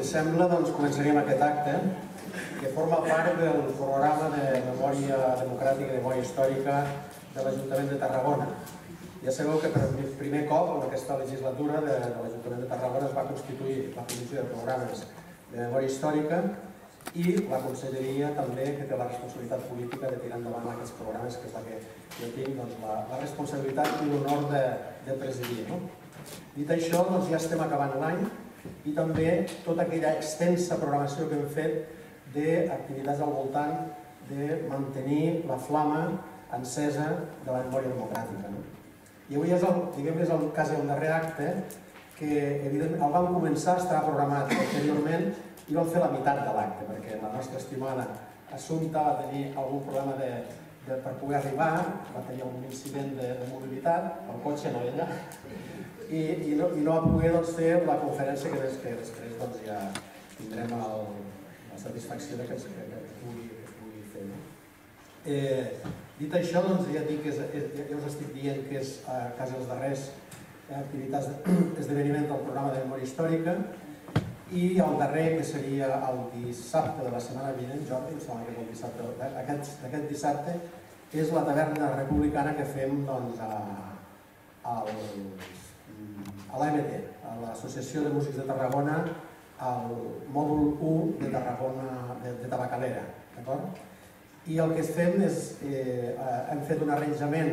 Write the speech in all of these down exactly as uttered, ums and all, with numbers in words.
sembla, doncs començaríem aquest acte, que forma part del programa de memòria democràtica i memòria històrica de l'Ajuntament de Tarragona. Ja sabeu que per primer cop en aquesta legislatura de l'Ajuntament de Tarragona es va constituir la Comissió de Programes de Memòria Històrica i la Conselleria també, que té la responsabilitat política de tirar endavant aquests programes, que és la que jo tinc la responsabilitat i l'honor de presidir. Dit això, ja estem acabant l'any i també tota aquella extensa programació que hem fet d'activitats al voltant de mantenir la flama encesa de la memòria democràtica. I avui és el quasi el darrer acte que evidentment el vam començar, estava programat anteriorment i vam fer la meitat de l'acte perquè la nostra estimada Assumpta va tenir algun problema per poder arribar, va tenir algun incident de mobilitat, el cotxe no ella, i no va poder fer la conferència que després ja tindrem la satisfacció que es pugui fer. Dit això, ja us estic dient que és quasi els darrers activitats d'esdeveniment del programa de memòria històrica i el darrer, que seria el dissabte de la setmana vinent, Jordi, em sembla que és el dissabte, aquest dissabte, és la taverna republicana que fem a l'A M T, a l'Associació de Músics de Tarragona, al mòdul u de Tarragona, de Tabacalera, d'acord? I el que fem és, hem fet un arranjament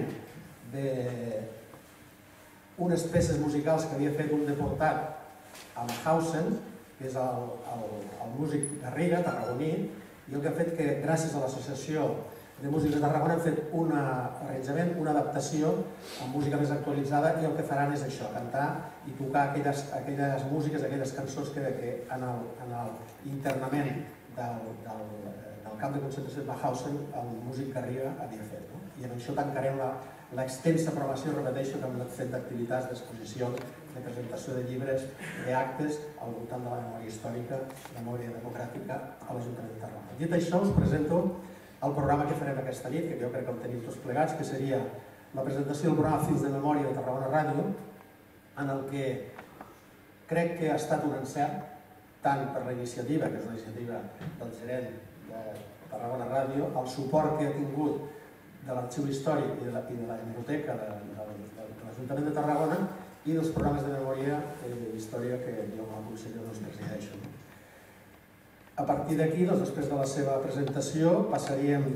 d'unes peces musicals que havia fet un deportat a Mahausen, que és el músic Garriga, tarragoní, i el que ha fet que gràcies a l'Associació de Músics de Tarragona hem fet un arranjament, una adaptació amb música més actualitzada i el que faran és això, cantar i tocar aquelles músiques, aquelles cançons que en l'internament del camp de concentració de Mahausen el músic Garriga havia fet. I amb això tancarem l'extensa programació, repeteixo, que hem anat fent d'activitats, d'exposicions, de presentació de llibres, d'actes al voltant de la memòria històrica, memòria democràtica a l'Ajuntament de Tarragona. Dit això, us presento el programa que farem aquesta nit, que jo crec que el tenim tots plegats, que seria la presentació del programa Fils de Memòria de Tarragona Ràdio, en el que crec que ha estat un encert, tant per la iniciativa, que és una iniciativa del gerent de Tarragona Ràdio, el suport que ha tingut de l'Arxiu Històric i de la Biblioteca de l'Ajuntament de Tarragona i dels programes de memòria i història que jo com a conseller presideixo. A partir d'aquí, després de la seva presentació, passaríem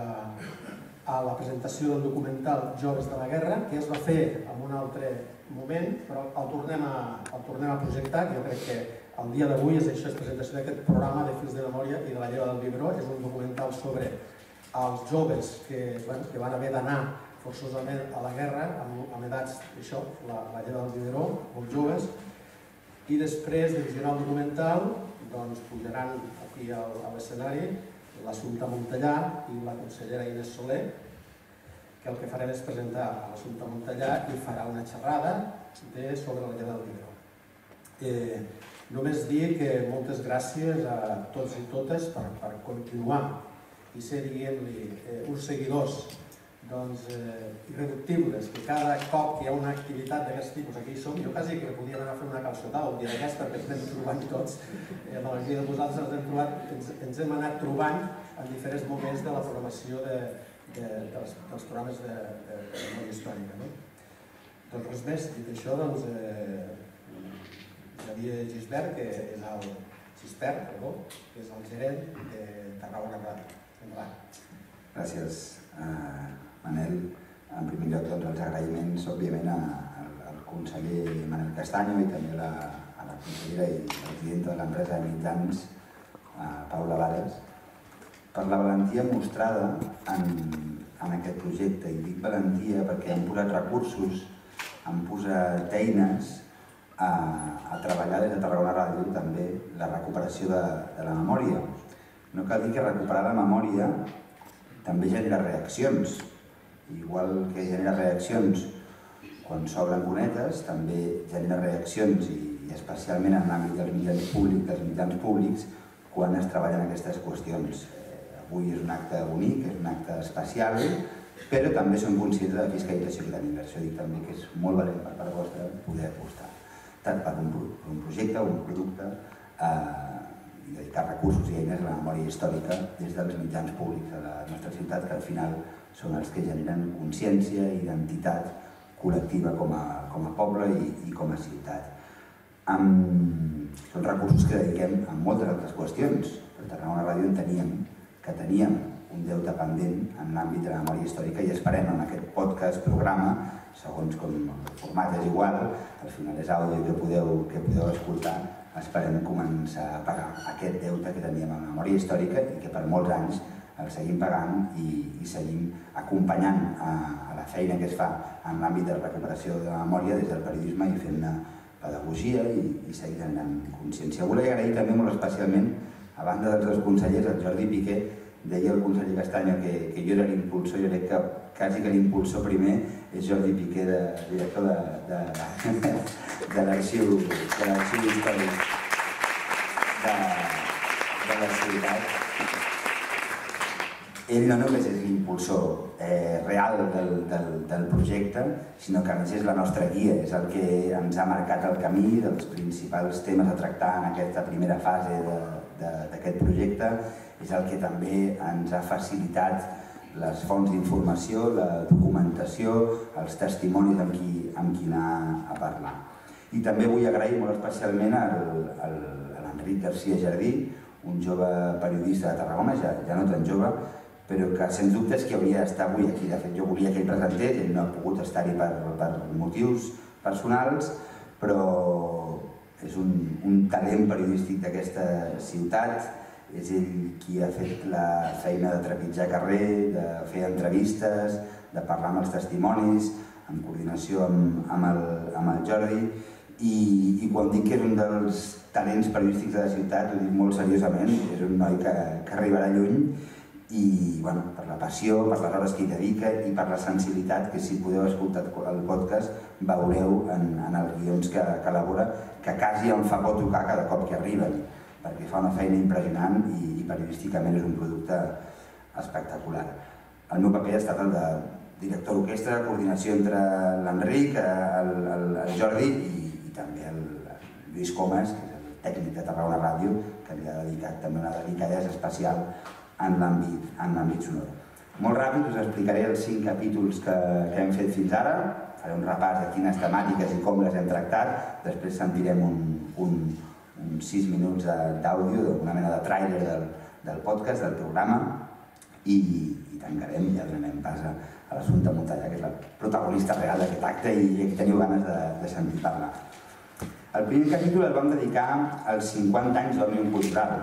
a la presentació del documental Joves de la Guerra, que es va fer en un altre moment, però el tornem a projectar. Jo crec que el dia d'avui és això, és presentació d'aquest programa de Fils de Memòria i de la Lleva del Biberó. És un documental sobre els joves que van haver d'anar forçosament a la guerra, amb edats, això, la Lleva del Biberó, molt joves, i després de visionar el documental pujaran aquí a l'escenari l'Assumpta Montellà i la consellera Inés Soler, que el que farem és presentar l'Assumpta Montellà i farà una xerrada sobre la Lleva del Biberó. Només dir que moltes gràcies a tots i totes per continuar i ser, diguem-li, uns seguidors irreductibles, que cada cop que hi ha una activitat d'aquest tipus aquí hi som. Jo quasi que podíem anar a fer una calçotada un dia d'aquest perquè ens anem trobant tots. A la majoria de vosaltres ens hem anat trobant en diferents moments de la programació dels programes de memòria històrica. Doncs res més, dit això, Xavier Gisbert, que és el Gispert, perdó, que és el gerent de Tarragona Ràdio. Gràcies, Manel. En primer lloc, els agraïments, òbviament, al conseller Manel Castanyo i també a la consellera i presidenta de l'empresa de mitjans, Paula Vares, per la valentia mostrada en aquest projecte. I dic valentia perquè hem posat recursos, hem posat eines a treballar des de Tarragona Ràdio també la recuperació de la memòria. No cal dir que recuperar la memòria també genera reaccions. Igual que genera reaccions quan s'obren bonetes, també genera reaccions, i especialment en l'àmbit dels mitjans públics, dels mitjans públics, quan es treballen aquestes qüestions. Avui és un acte bonic, és un acte especial, però també som conscients de la fiscalització que tenim. Per això dic també que és molt valent per part vostra poder apostar tant per un projecte o un producte i dedicar recursos i eines a la memòria històrica des dels mitjans públics de la nostra ciutat, que al final són els que generen consciència i identitat col·lectiva com a, com a poble i, i com a ciutat. Amb, són recursos que dediquem a moltes altres qüestions. Per Tarragona Ràdio enteníem que teníem un deute pendent en l'àmbit de la memòria històrica i esperem en aquest podcast, programa, segons com el format és igual, al final és àudio que podeu, que podeu escoltar, esperem començar a pagar aquest deute que teníem en la memòria històrica i que per molts anys el seguim pagant i, i seguim acompanyant a, a la feina que es fa en l'àmbit de la recuperació de la memòria des del periodisme i fent-ne pedagogia i, i seguir generant consciència. Volia agrair també molt especialment, a banda dels dos consellers, el Jordi Piqué, deia el conseller Castanyo que, que jo era l'impulsor, jo crec que quasi que l'impulsor primer és Jordi Piqué, de, director de, de, de l'arxiu històric de, de la ciutat. Ell no només és l'impulsor eh, real del, del, del projecte, sinó que a més és la nostra guia, és el que ens ha marcat el camí dels principals temes a tractar en aquesta primera fase d'aquest projecte, és el que també ens ha facilitat les fonts d'informació, la documentació, els testimonis amb qui, amb qui anar a parlar. I també vull agrair molt especialment al, al, a l'Enric García Jardí, un jove periodista de Tarragona, ja, ja no tan jove, però que sens dubte és que hauria d'estar avui aquí. De fet, jo volia que ell presentés, ell no ha pogut estar-hi per, per motius personals, però és un, un talent periodístic d'aquesta ciutat, és ell qui ha fet la feina de trepitjar carrer, de fer entrevistes, de parlar amb els testimonis, en coordinació amb, amb, el, amb el Jordi, i, i quan dic que és un dels talents periodístics de la ciutat, ho dic molt seriosament, és un noi que, que arribarà lluny, i bueno, per la passió, per les hores que hi dedica i per la sensibilitat que si podeu escoltar el podcast veureu en, en els guions que, que elabora, que quasi em fa por tocar cada cop que arriben, perquè fa una feina impressionant i, i periodísticament és un producte espectacular. El meu paper ha estat el de director d'orquestra, coordinació entre l'Enric, el, el, el Jordi i, i també el Lluís Comas, que és el tècnic de Tarragona Ràdio, que li ha dedicat també una delicadesa especial en l'àmbit sonor. Molt ràpid us explicaré els cinc capítols que, que hem fet fins ara, faré un repàs de quines temàtiques i com les hem tractat, després sentirem un, un, uns sis minuts d'àudio, una mena de tràiler del, del podcast, del programa, i, i tancarem i ja donarem pas a, a l'Assumpta Montellà, que és la protagonista real d'aquest acte i que teniu ganes de, de sentir parlar. El primer capítol el vam dedicar als cinquanta anys d'Òmnium Cultural.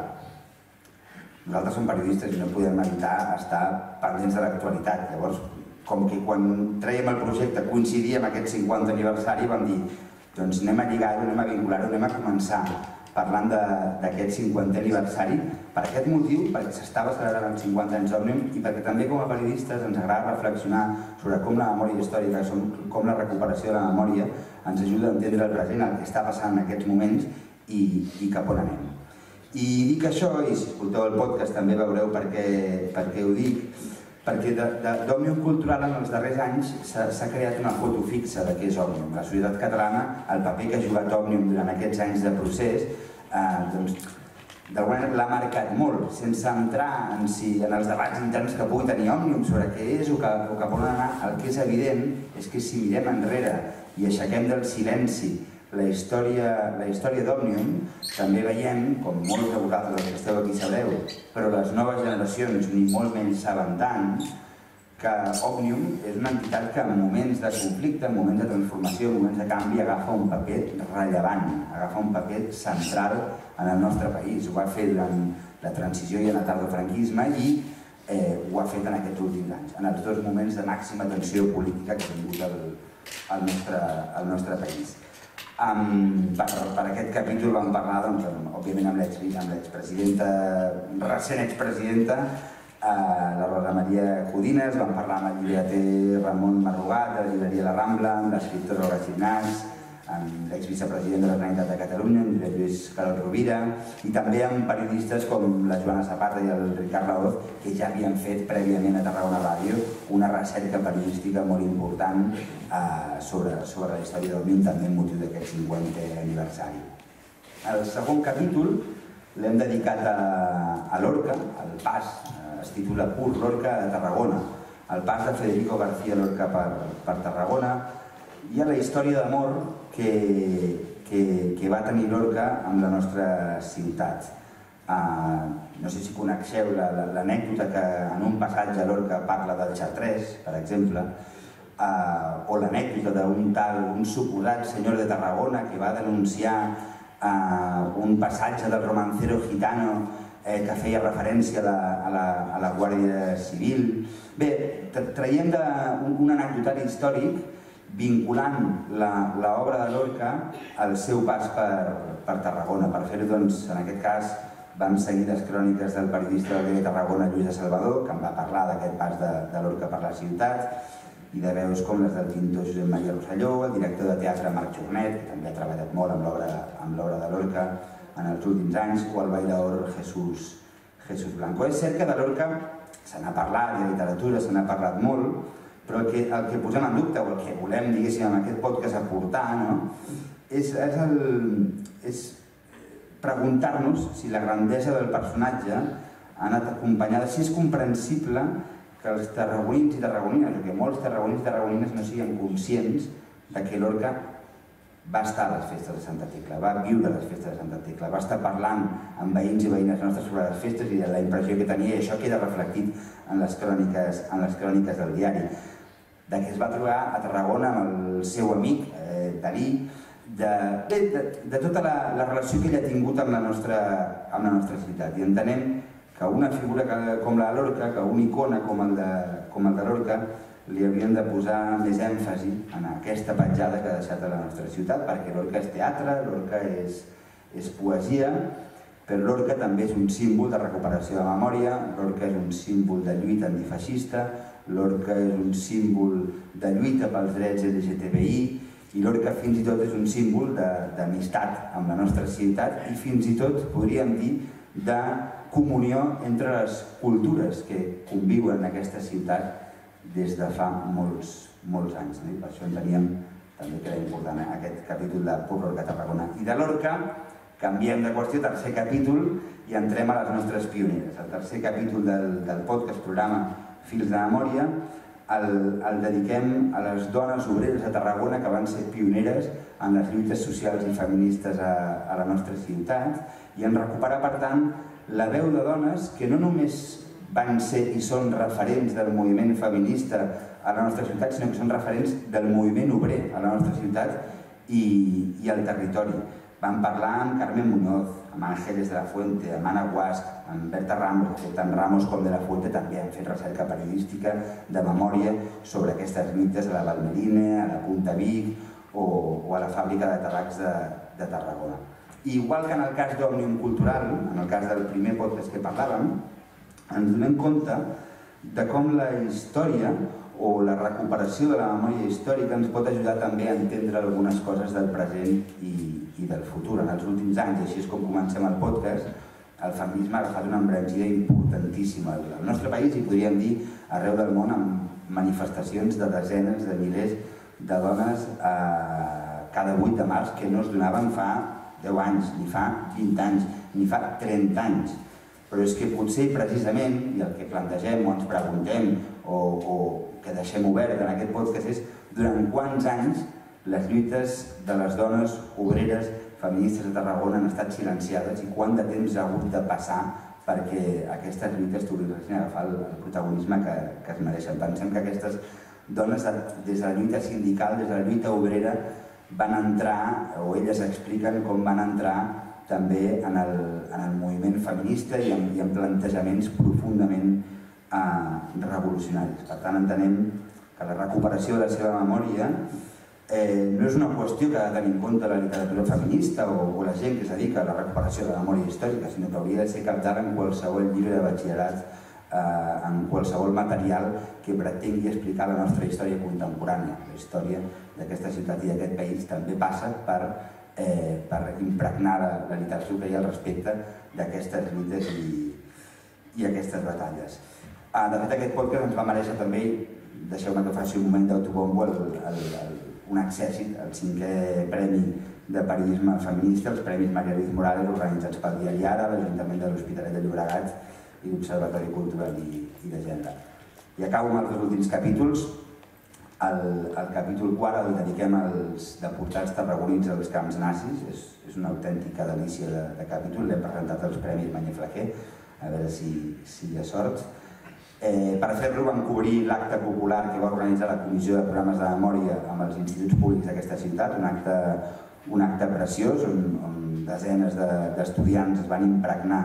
Nosaltres som periodistes i no podem evitar estar pendents de l'actualitat. Llavors, com que quan traiem el projecte coincidia amb aquest cinquanta aniversari, vam dir, doncs anem a lligar-ho, anem a vincular-ho, anem a començar parlant d'aquest cinquantè aniversari per aquest motiu, perquè s'estava celebrant els cinquanta anys d'Òmnium i perquè també com a periodistes ens agrada reflexionar sobre com la memòria històrica, com la recuperació de la memòria ens ajuda a entendre el present, el que està passant en aquests moments i, i cap on anem. I dic això, i si escolteu el podcast també veureu per què, per què ho dic, perquè d'Òmnium Cultural en els darrers anys s'ha creat una foto fixa de què és Òmnium. La societat catalana, el paper que ha jugat Òmnium durant aquests anys de procés, eh, doncs, d'alguna manera l'ha marcat molt, sense entrar en, si, en els debats interns que pugui tenir Òmnium sobre què és o, que, o cap on anar. El que és evident és que si mirem enrere i aixequem del silenci la història, la història d'Òmnium, també veiem, com molts de vosaltres que esteu aquí sabreu, però les noves generacions ni molt menys saben tant, que Òmnium és una entitat que en moments de conflicte, en moments de transformació, en moments de canvi, agafa un paper rellevant, agafa un paper central en el nostre país. Ho va fer durant la transició i en el tardofranquisme i eh, ho ha fet en aquests últims anys, en els dos moments de màxima tensió política que ha tingut el, el, nostre, el nostre país. Um, per, per aquest capítol vam parlar, doncs, òbviament, amb l'expresidenta, recent expresidenta, uh, la Rosa Maria Codines, vam parlar amb el llibreter Ramon Marrugat, de la llibreria La Rambla, amb l'escriptor Olga Gignàs, amb l'exvicepresident de la Generalitat de Catalunya, en Josep Lluís Carol Rovira, i també amb periodistes com la Joana Zapata i el Ricard Laoz, que ja havien fet prèviament a Tarragona Ràdio una recerca periodística molt important eh, sobre, sobre la història d'Òmnium, també amb motiu d'aquest cinquantè aniversari. El segon capítol l'hem dedicat a Lorca, el pas, es titula Pur Lorca de Tarragona, el pas de Federico García Lorca per Tarragona, i a la història d'amor que va tenir Lorca amb la nostra ciutat. No sé si coneixeu l'anècdota que en un passatge Lorca parla del xatrès, per exemple, o l'anècdota d'un tal, un suposat senyor de Tarragona que va denunciar un passatge del romancero gitano que feia referència a la Guàrdia Civil. Bé, traiem un anecdotari històric vinculant l'obra de Lorca al seu pas per Tarragona. Per fer-ho, doncs, en aquest cas, vam seguir les cròniques del periodista del Diari de Tarragona, Lluís de Salvador, que em va parlar d'aquest pas de Lorca per la ciutat, i de veus com les del pintor Josep Maria Rosselló, el director de teatre Marc Jornet, que també ha treballat molt amb l'obra de Lorca en els últims anys, o el bailaor Jesús Blanco. És cert que de Lorca se n'ha parlat, de literatura se n'ha parlat molt, però el que posem en dubte, o el que volem, diguéssim, en aquest podcast aportar, és preguntar-nos si la grandesa del personatge ha anat acompanyada, si és comprensible que els tarragonins i tarragonines, o que molts tarragonins i tarragonines no siguin conscients que Lorca va estar a les festes de Santa Tecla, va viure a les festes de Santa Tecla, va estar parlant amb veïns i veïnes nostres sobre les festes i de la impressió que tenia, i això queda reflectit en les cròniques del diari, que es va trobar a Tarragona amb el seu amic Dalí, de tota la relació que ell ha tingut amb la nostra ciutat. I entenem que una figura com la de Lorca, que una icona com el de Lorca, li haurien de posar més èmfasi en aquesta petjada que ha deixat a la nostra ciutat, perquè Lorca és teatre, Lorca és poesia, però Lorca també és un símbol de recuperació de memòria, Lorca és un símbol de lluita antifeixista, Lorca és un símbol de lluita pels drets L G T B I, i Lorca fins i tot és un símbol d'amistat amb la nostra ciutat i fins i tot, podríem dir, de comunió entre les cultures que conviuen en aquesta ciutat des de fa molts anys. Per això enteníem també que era important aquest capítol de Pur Lorca Tarragona. I de Lorca canviem de qüestió, tercer capítol, i entrem a les nostres pioneres. El tercer capítol del podcast programa Fils de Memòria el dediquem a les dones obreres de Tarragona que van ser pioneres en les lluites socials i feministes a la nostra ciutat i en recuperar, per tant, la veu de dones que no només van ser i són referents del moviment feminista a la nostra ciutat, sinó que són referents del moviment obrer a la nostra ciutat i al territori. Vam parlar amb Carmen Muñoz, amb Ángeles de la Fuente, amb Anna Guasch, amb Berta Ramos, tant Ramos com de la Fuente també han fet recerca periodística de memòria sobre aquestes lluites a la Valmerina, a la Punta Vic o a la fàbrica de tabacs de Tarragona. Igual que en el cas d'Òmnium Cultural, en el cas del primer podcast que parlàvem, ens donem compte de com la història o la recuperació de la memòria històrica ens pot ajudar també a entendre algunes coses del present i del futur. En els últims anys, així és com comencem el podcast, el feminisme ha agafat una embranzida importantíssima al nostre país i podríem dir arreu del món amb manifestacions de desenes de milers de dones cada vuit de març que no es donaven fa deu anys, ni fa vint anys, ni fa trenta anys. Però és que potser precisament, i el que plantegem o ens preguntem o que deixem obert en aquest podcast és durant quants anys les lluites de les dones obreres feministes de Tarragona han estat silenciades i quant de temps ha hagut de passar perquè aquestes lluites tornessin a agafar el protagonisme que es mereixen. Pensem que aquestes dones, des de la lluita sindical, des de la lluita obrera, van entrar, o elles expliquen com van entrar també en el moviment feminista i en plantejaments profundament revolucionaris. Per tant, entenem que la recuperació de la seva memòria no és una qüestió que ha de tenir en compte la literatura feminista o la gent que es dedica a la recuperació de la memòria històrica, sinó que hauria de ser cabdal en qualsevol llibre de batxillerat, en qualsevol material que pretengui explicar la nostra història contemporània. La història d'aquesta ciutat i d'aquest país també passa per impregnar la literatura que hi ha al respecte d'aquestes lluites i aquestes batalles. De fet, aquest podcast ens va mereixer també, deixeu-me que faci un moment d'autobombo, un exèrcit, el cinquè Premi de Periodisme Feminista, els Premis María Luis Morales, organitzats pel Diari Ara, l'Ajuntament de l'Hospitalet de Llobregat i l'Observatori Cultural i, i de Gènere. I acabo amb els dos últims capítols. El, el capítol quart el dediquem als deportats tarragonins als camps nazis. És, és una autèntica delícia de, de capítol. L'hem presentat als Premis Mañé Flaquer, a veure si, si hi ha sort. Eh, per fer-lo vam cobrir l'acte popular que va organitzar la Comissió de Programes de Memòria amb els instituts públics d'aquesta ciutat, un acte, un acte preciós on, on desenes d'estudiants de, es van impregnar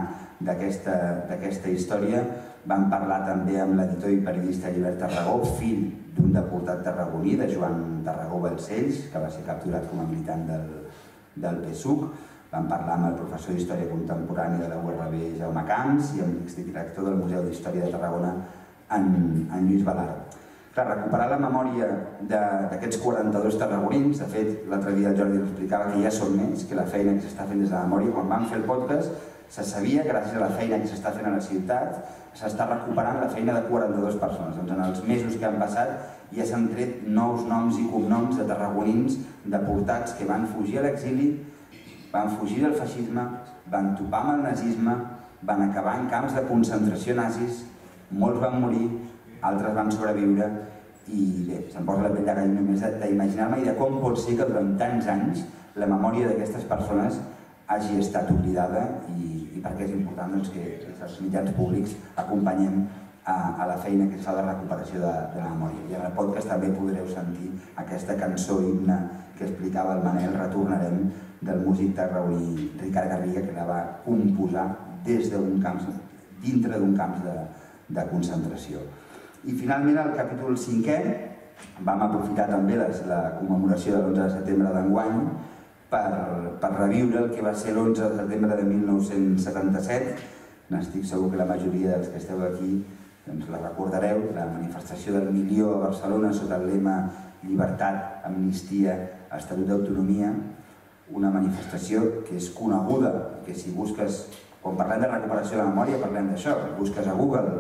d'aquesta història. Vam parlar també amb l'editor i periodista Llibert Tarragó, fill d'un deportat tarragoní, de Joan Tarragó Balcells, que va ser capturat com a militant del, del P S U C. Vam parlar amb el professor d'Història Contemporània de la U R B, Jaume Camps, i amb l'exdirector del Museu d'Història de Tarragona, en, en Lluís Balart. Clar, recuperar la memòria d'aquests quaranta-dos tarragonins, de fet, l'altre dia el Jordi explicava que ja són més, que la feina que s'està fent des de la memòria, quan vam fer el podcast, se sabia, gràcies a la feina que s'està fent a la ciutat, s'està recuperant la feina de quaranta-dues persones. Doncs en els mesos que han passat ja s'han tret nous noms i cognoms de tarragonins deportats que van fugir a l'exili, van fugir del feixisme, van topar amb el nazisme, van acabar en camps de concentració nazis, molts van morir, altres van sobreviure i bé, se'm posa la pell de gall només d'imaginar-me i de com pot ser que durant tants anys la memòria d'aquestes persones hagi estat oblidada i, i perquè és important doncs, que els mitjans públics acompanyem a, a la feina que es fa de recuperació de, de la memòria. I en el podcast també podreu sentir aquesta cançó himne que explicava el Manel, Retornarem, del músic tarragoní Ricard Garriga, que la va composar des d'un camp, dintre d'un camp de, de concentració. I finalment, al capítol cinquè, vam aprofitar també les, la commemoració de l'onze de setembre d'enguany per, per reviure el que va ser l'onze de setembre de mil nou-cents setanta-set. N'estic segur que la majoria dels que esteu aquí doncs, la recordareu, la manifestació del milió a Barcelona sota el lema Llibertat, Amnistia, Estatut d'Autonomia, una manifestació que és coneguda, que si busques, quan parlem de recuperació de la memòria parlem d'això, busques a Google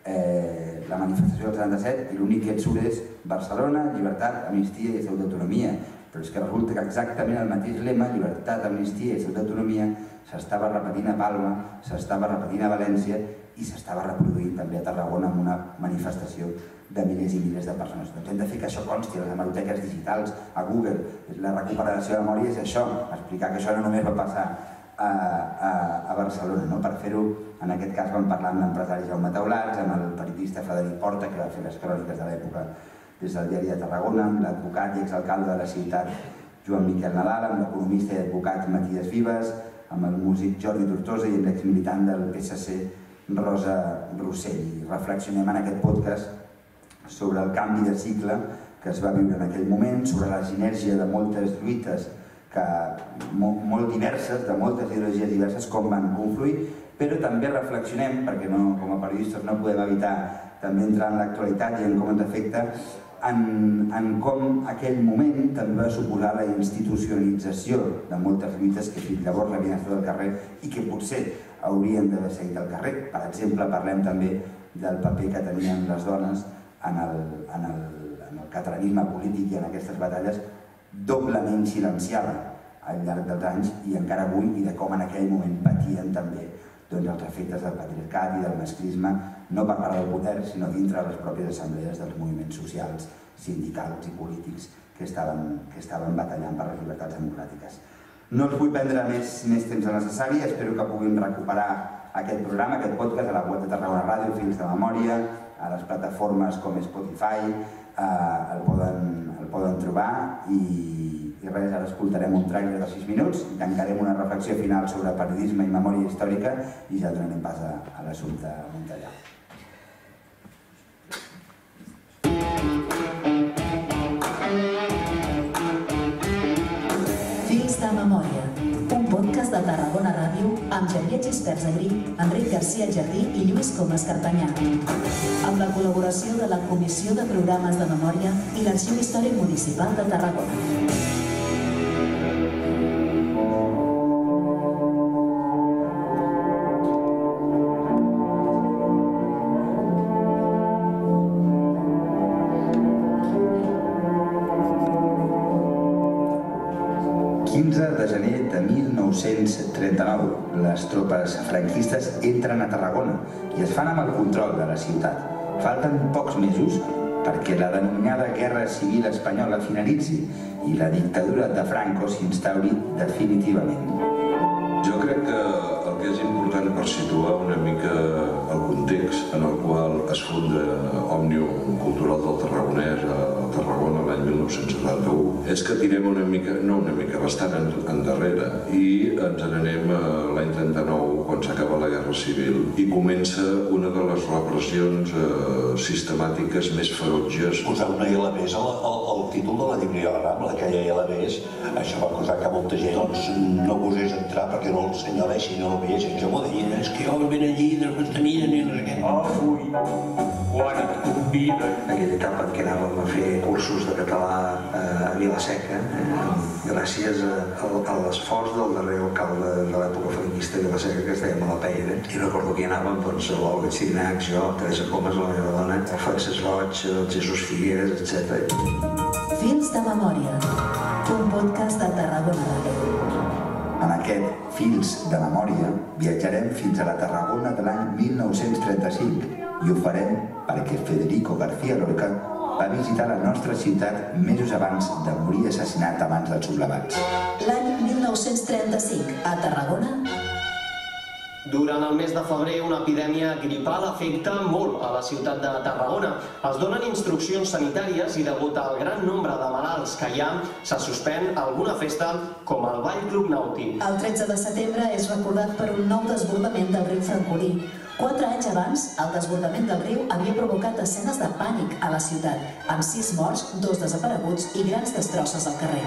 eh, la manifestació del setanta-set i l'únic que et surt és Barcelona, Llibertat, Amnistia i Estatut d'Autonomia, però és que resulta que exactament el mateix lema, Llibertat, Amnistia i Estatut d'Autonomia, s'estava repetint a Palma, s'estava repetint a València i s'estava reproduint també a Tarragona amb una manifestació de milers i milers de persones. Doncs hem de fer que això consti a les hemeroteques digitals, a Google. La recuperació de memòria és això, explicar que això no només va passar a, a, a Barcelona. No? Per fer-ho, en aquest cas vam parlar amb l'empresari Jaume Taulats, amb el periodista Frederic Porta, que va fer les cròniques de l'època des del Diari de Tarragona, amb l'advocat i exalcalde de la ciutat Joan Miquel Nadal, amb l'economista i advocat Matías Vives, amb el músic Jordi Tortosa i amb l'exmilitant del P S C Rosa Rossell. I reflexionem en aquest podcast sobre el canvi de cicle que es va viure en aquell moment, sobre la sinergia de moltes lluites que, molt, molt diverses, de moltes ideologies diverses, com van confluir, però també reflexionem, perquè no, com a periodistes no podem evitar també entrar en l'actualitat i en com ens afecta, en, en com aquell moment també va suposar la institucionalització de moltes lluites que fins llavors havien estat al carrer i que potser haurien d'haver seguit al carrer. Per exemple, parlem també del paper que tenien les dones en el, en el, en el catalanisme polític i en aquestes batalles doblement silenciada al llarg dels anys i encara avui, i de com en aquell moment patien també doncs, els efectes del patriarcat i del masclisme, no per part del poder, sinó dintre de les pròpies assemblees dels moviments socials, sindicals i polítics que estaven, que estaven batallant per les llibertats democràtiques. No us vull prendre més, més temps del necessari, espero que puguin recuperar aquest programa, aquest podcast a la web de Tarragona Ràdio, Fils de Memòria, a les plataformes com Spotify, eh, el, poden, el poden trobar i, i res, ara escoltarem un trailer de sis minuts i tancarem una reflexió final sobre periodisme i memòria històrica i ja donarem pas a, a l'assumpte Montellà. Fils de Memòria, un podcast de Tarragona Ràdio amb Xavier Gispert Agrí, Enric García Jardí i Lluís Comas Cartanyà, amb la col·laboració de la Comissió de Programes de Memòria i l'Arxiu Històric Municipal de Tarragona. quinze de gener de mil nou-cents trenta-nou, les tropes franquistes entren a Tarragona i es fan amb el control de la ciutat. Falten pocs mesos perquè la denominada Guerra Civil Espanyola finalitzi i la dictadura de Franco s'instauri definitivament. Jo crec que el que és important per situar una mica el context en el qual es funda Òmnium Cultural del Tarragonès a Tarragona l'any mil nou-cents setanta-u és que tirem una mica, no una mica, bastant endarrere i ens n'anem a l'any trenta-nou quan s'acaba la Guerra Civil i comença una de les repressions eh, sistemàtiques més ferotges. Posar una I L B és el, el, el títol de la bibliograma, aquella I L B és, això va causar que molta gent doncs, no gosés entrar perquè no el senyalessin, no el veiessin. Jo m'ho deia, és que jo ben allí no tenia ni res aquest. Avui, quan et convida. Aquella etapa en què anàvem a fer cursos de català a Vila-seca, eh, gràcies a, a l'esforç del darrer alcalde de l'època franquista de Vila-seca, que es deia Malapeira. I recordo que hi anàvem, doncs, l'Olga Xirinacs, jo, Teresa Comas, la meva dona, el Francesc Roig, el Jesús Figueres, etcètera. Fils de memòria, un podcast de Tarragona Ràdio. En aquest Fils de memòria viatjarem fins a la Tarragona de l'any mil nou-cents trenta-cinc i ho farem perquè Federico García Lorca va visitar la nostra ciutat mesos abans de morir assassinat abans dels sublevats. L'any mil nou-cents trenta-cinc, a Tarragona. Durant el mes de febrer, una epidèmia gripal afecta molt a la ciutat de Tarragona. Es donen instruccions sanitàries i, degut al gran nombre de malalts que hi ha, se suspèn alguna festa com el Ball Club Nàutic. El tretze de setembre és recordat per un nou desbordament del riu Francolí. Quatre anys abans, el desbordament del riu havia provocat escenes de pànic a la ciutat, amb sis morts, dos desapareguts i grans destrosses al carrer.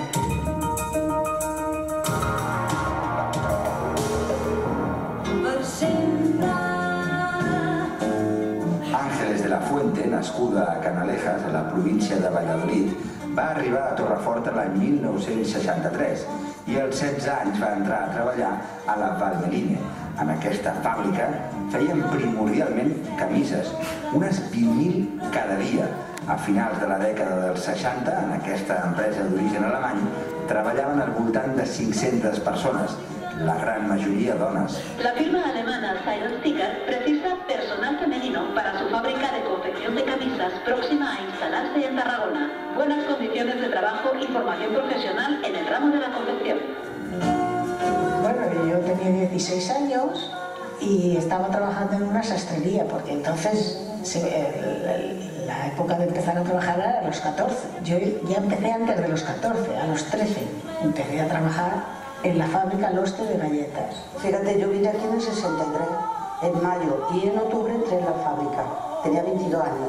Ángeles de la Fuente, nascuda a Canalejas, a la província de Valladolid, va arribar a Torreforta l'any mil nou-cents seixanta-tres i als setze anys va entrar a treballar a la Valmerine. En aquesta fàbrica feien primordialment camises, unes vint mil cada dia. A finals de la dècada dels seixanta, en aquesta empresa d'origen alemany, treballaven al voltant de cinc-centes persones, la gran mayoría donas. La firma alemana Seidensticker precisa personal femenino para su fábrica de confección de camisas próxima a instalarse en Tarragona. Buenas condiciones de trabajo y formación profesional en el ramo de la confección. Bueno, yo tenía dieciséis años y estaba trabajando en una sastrería, porque entonces la época de empezar a trabajar era a los catorce. Yo ya empecé antes de los catorce, a los trece. Empecé a trabajar en la fábrica Loste de galletas. Fíjate, yo vine aquí en el sesenta y tres, en mayo, y en octubre entré en la fábrica. Tenía veintidós años.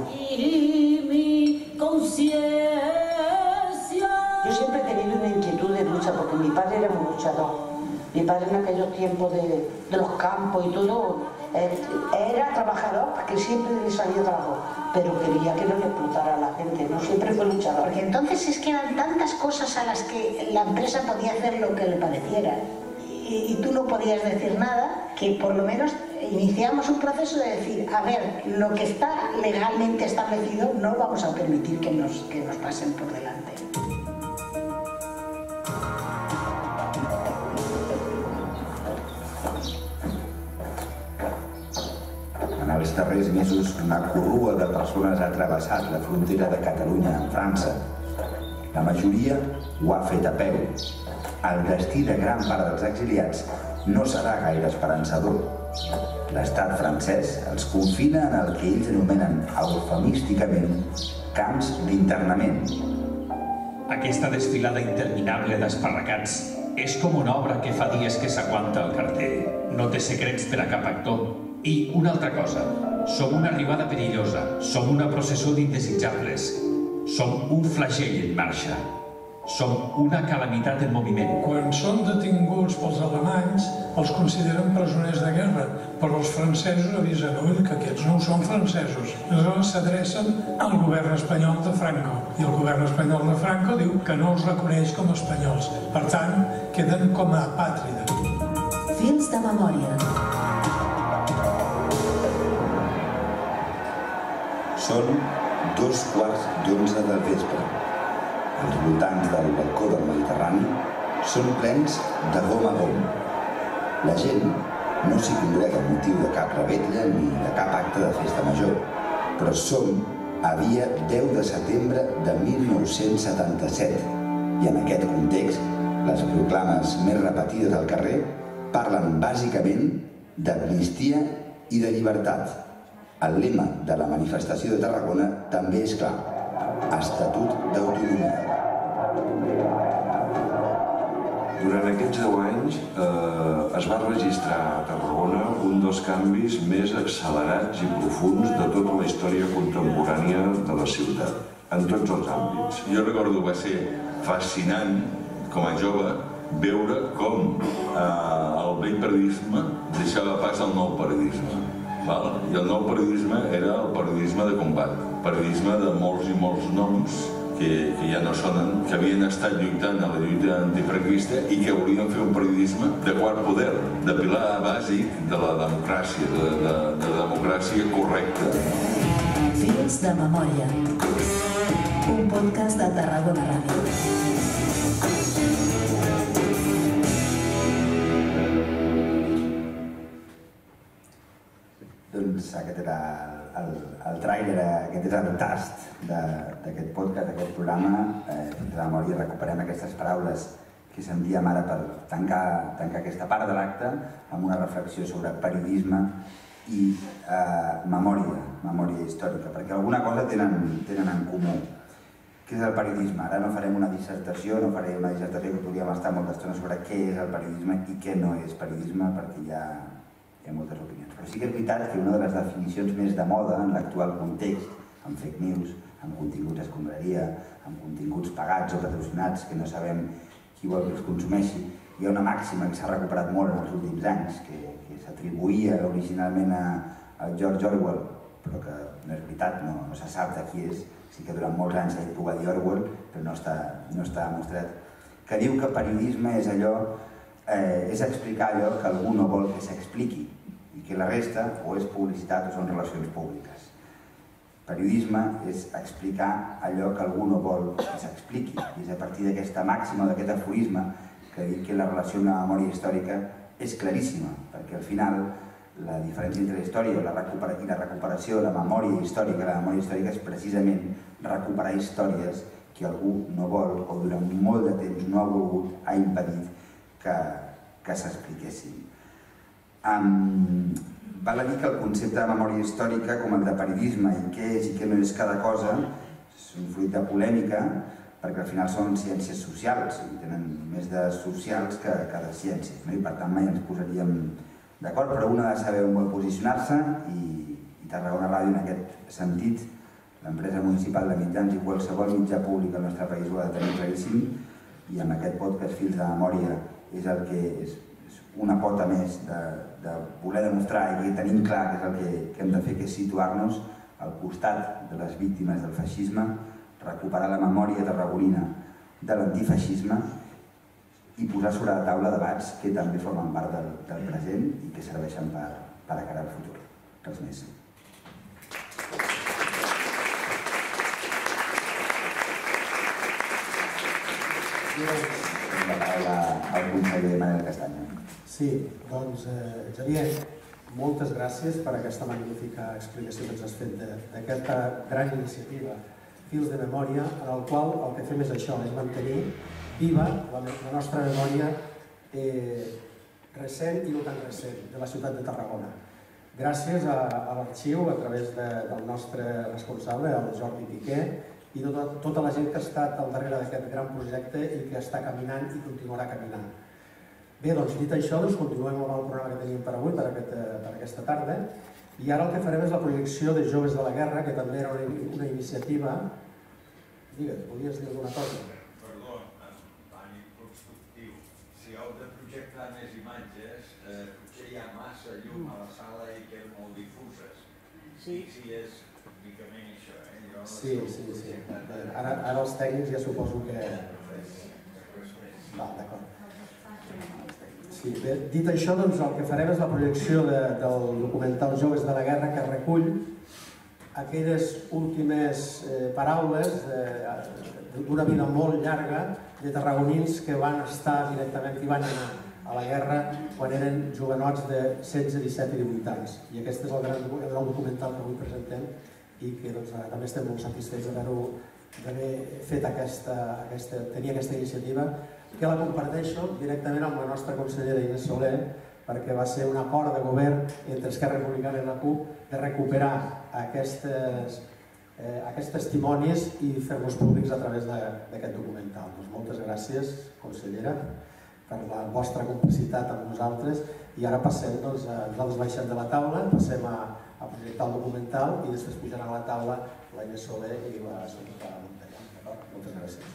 Yo siempre he tenido una inquietud de lucha, porque mi padre era muy luchador. Mi padre en aquellos tiempos de, de los campos y todo, eh, era trabajador, porque siempre le salía trabajo, pero quería que no le explotara a la gente, no siempre fue luchador. Porque entonces es que eran tantas cosas a las que la empresa podía hacer lo que le pareciera y, y tú no podías decir nada, que por lo menos iniciamos un proceso de decir, a ver, lo que está legalmente establecido no vamos a permitir que nos, que nos pasen por delante. En els darrers mesos, una corrua de persones ha travessat la frontera de Catalunya amb França. La majoria ho ha fet a peu. El destí de gran part dels exiliats no serà gaire esperançador. L'estat francès els confina en el que ells anomenen eufemísticament camps d'internament. Aquesta desfilada interminable d'esparracats és com una obra que fa dies que s'aguanta al cartell. No té secrets per a cap actor. I una altra cosa, som una arribada perillosa, som una processó d'indesitjables, som un flagell en marxa, som una calamitat en moviment. Quan són detinguts pels alemanys, els consideren presoners de guerra, però els francesos avisen, ull, que aquests no són francesos. Aleshores s'adrecen al govern espanyol de Franco, i el govern espanyol de Franco diu que no els reconeix com a espanyols. Per tant, queden com a apàtrides. Fils de memòria. Són dos quarts d'onze del vespre. Als voltants del balcó del Mediterrani són plens de gom a gom. La gent no s'hi congrega amb motiu de cap revetlla ni de cap acte de festa major, però som a dia deu de setembre de mil nou-cents setanta-set i en aquest context les proclames més repetides al carrer parlen bàsicament d'amnistia i de llibertat. El lema de la manifestació de Tarragona també és clar: Estatut d'autonomia. Durant aquests deu anys eh, es va registrar a Tarragona un dels canvis més accelerats i profunds de tota la història contemporània de la ciutat, en tots els àmbits. Jo recordo que va ser fascinant, com a jove, veure com eh, el vell paradigma deixava pas al nou paradigma. Val? I el nou paradigma era el paradigma de combat, paradigma de molts i molts noms que, que ja no sonen, que havien estat lluitant a la lluita antifranquista i que volien fer un paradigma de quart poder, de pilar bàsic de la democràcia, de, de, de la democràcia correcta. Fils de memòria, un podcast de Tarragona Ràdio. Doncs aquest era el, el tràiler, aquest era el tast d'aquest podcast, d'aquest programa. Eh, Fils de memòria, recuperem aquestes paraules que sentíem ara per tancar, tancar aquesta part de l'acte amb una reflexió sobre periodisme i eh, memòria, memòria històrica, perquè alguna cosa tenen, tenen en comú. Què és el periodisme? Ara no farem una dissertació, no faré una dissertació que podríem estar molta estona sobre què és el periodisme i què no és periodisme, perquè hi ha, hi ha moltes opinions. Però sí que és veritat que una de les definicions més de moda en l'actual context, amb fake news, amb continguts escombraria, amb continguts pagats o patrocinats que no sabem qui vol que els consumeixi, hi ha una màxima que s'ha recuperat molt en els últims anys, que, que s'atribuïa originalment a, a George Orwell, però que no és veritat, no, no se sap de qui és. Sí que durant molts anys s'ha dit que ho va dir Orwell, però no està, no està demostrat, que diu que periodisme és allò, eh, és explicar allò que algú no vol que s'expliqui, i que la resta o és publicitat o són relacions públiques. Periodisme és explicar allò que algú no vol que s'expliqui, i és a partir d'aquesta màxima, d'aquest aforisme, que diu que la relació amb la memòria històrica és claríssima, perquè al final la diferència entre la història i la, recupera i la recuperació de la memòria històrica, la memòria històrica és precisament recuperar històries que algú no vol o durant molt de temps no ha volgut, ha impedit que, que s'expliquessin. Um, val a dir que el concepte de memòria històrica, com el de periodisme i què és i què no és cada cosa, és un fruit de polèmica, perquè al final són ciències socials i tenen més de socials que, que de ciències, no? I per tant mai ens posaríem d'acord, però una ha de saber on vol posicionar-se i, i Tarragona Ràdio en aquest sentit, l'empresa municipal de mitjans i qualsevol mitjà públic al nostre país ho ha de tenir claríssim, i amb aquest podcast Fils de memòria és el que és, és una pota més de, de voler demostrar i tenim clar que és el que, que hem de fer, que és situar-nos al costat de les víctimes del feixisme, recuperar la memòria tarragonina de l'antifeixisme i posar sobre la taula debats que també formen part del, del present i que serveixen per, per encarar el futur. Res més. La paraula al conseller Manel Castanya. Sí, doncs, eh, Xavier, moltes gràcies per aquesta magnífica explicació que ens has fet d'aquesta gran iniciativa Fils de memòria, en el qual el que fem és això, és mantenir viva la, la nostra memòria eh, recent i no tan recent de la ciutat de Tarragona. Gràcies a, a l'arxiu, a través de, del nostre responsable, el Jordi Piqué, i tota, tota la gent que ha estat al darrere d'aquest gran projecte i que està caminant i continuarà caminant. Bé, doncs, dit això, doncs, continuem amb el programa que teníem per avui, per, aquest, per aquesta tarda, i ara el que farem és la projecció de Joves de la Guerra, que també era una, una iniciativa... Digues, volies dir alguna cosa? Perdó, en ànim constructiu. Si heu de projectar més imatges, eh, potser hi ha massa llum a la sala i queden molt difuses. Sí. Si és únicament això, eh? Jo no sí, sí, sí. Ara, ara els tècnics ja suposo que... Va, d'acord. Sí, bé, dit això, doncs, el que farem és la projecció de, del documental Joves de la Guerra, que recull aquelles últimes eh, paraules eh, d'una vida molt llarga de tarragonins que van estar directament i van anar a la guerra quan eren jovenots de setze, disset i divuit anys. I aquest és el gran documental que avui presentem i que també estem molt satisfets d'haver fet aquesta, tenir aquesta iniciativa, que la comparteixo directament amb la nostra consellera Inés Soler, perquè va ser un acord de govern entre Esquerra Republicana i la CUP de recuperar aquests testimonis i fer-los públics a través d'aquest documental. Moltes gràcies, consellera, per la vostra complicitat amb nosaltres. I ara passem, nosaltres baixem de la taula, passem a projectar el documental i després pujaran a la taula la Inés Soler i la Santa Montellà. Moltes gràcies.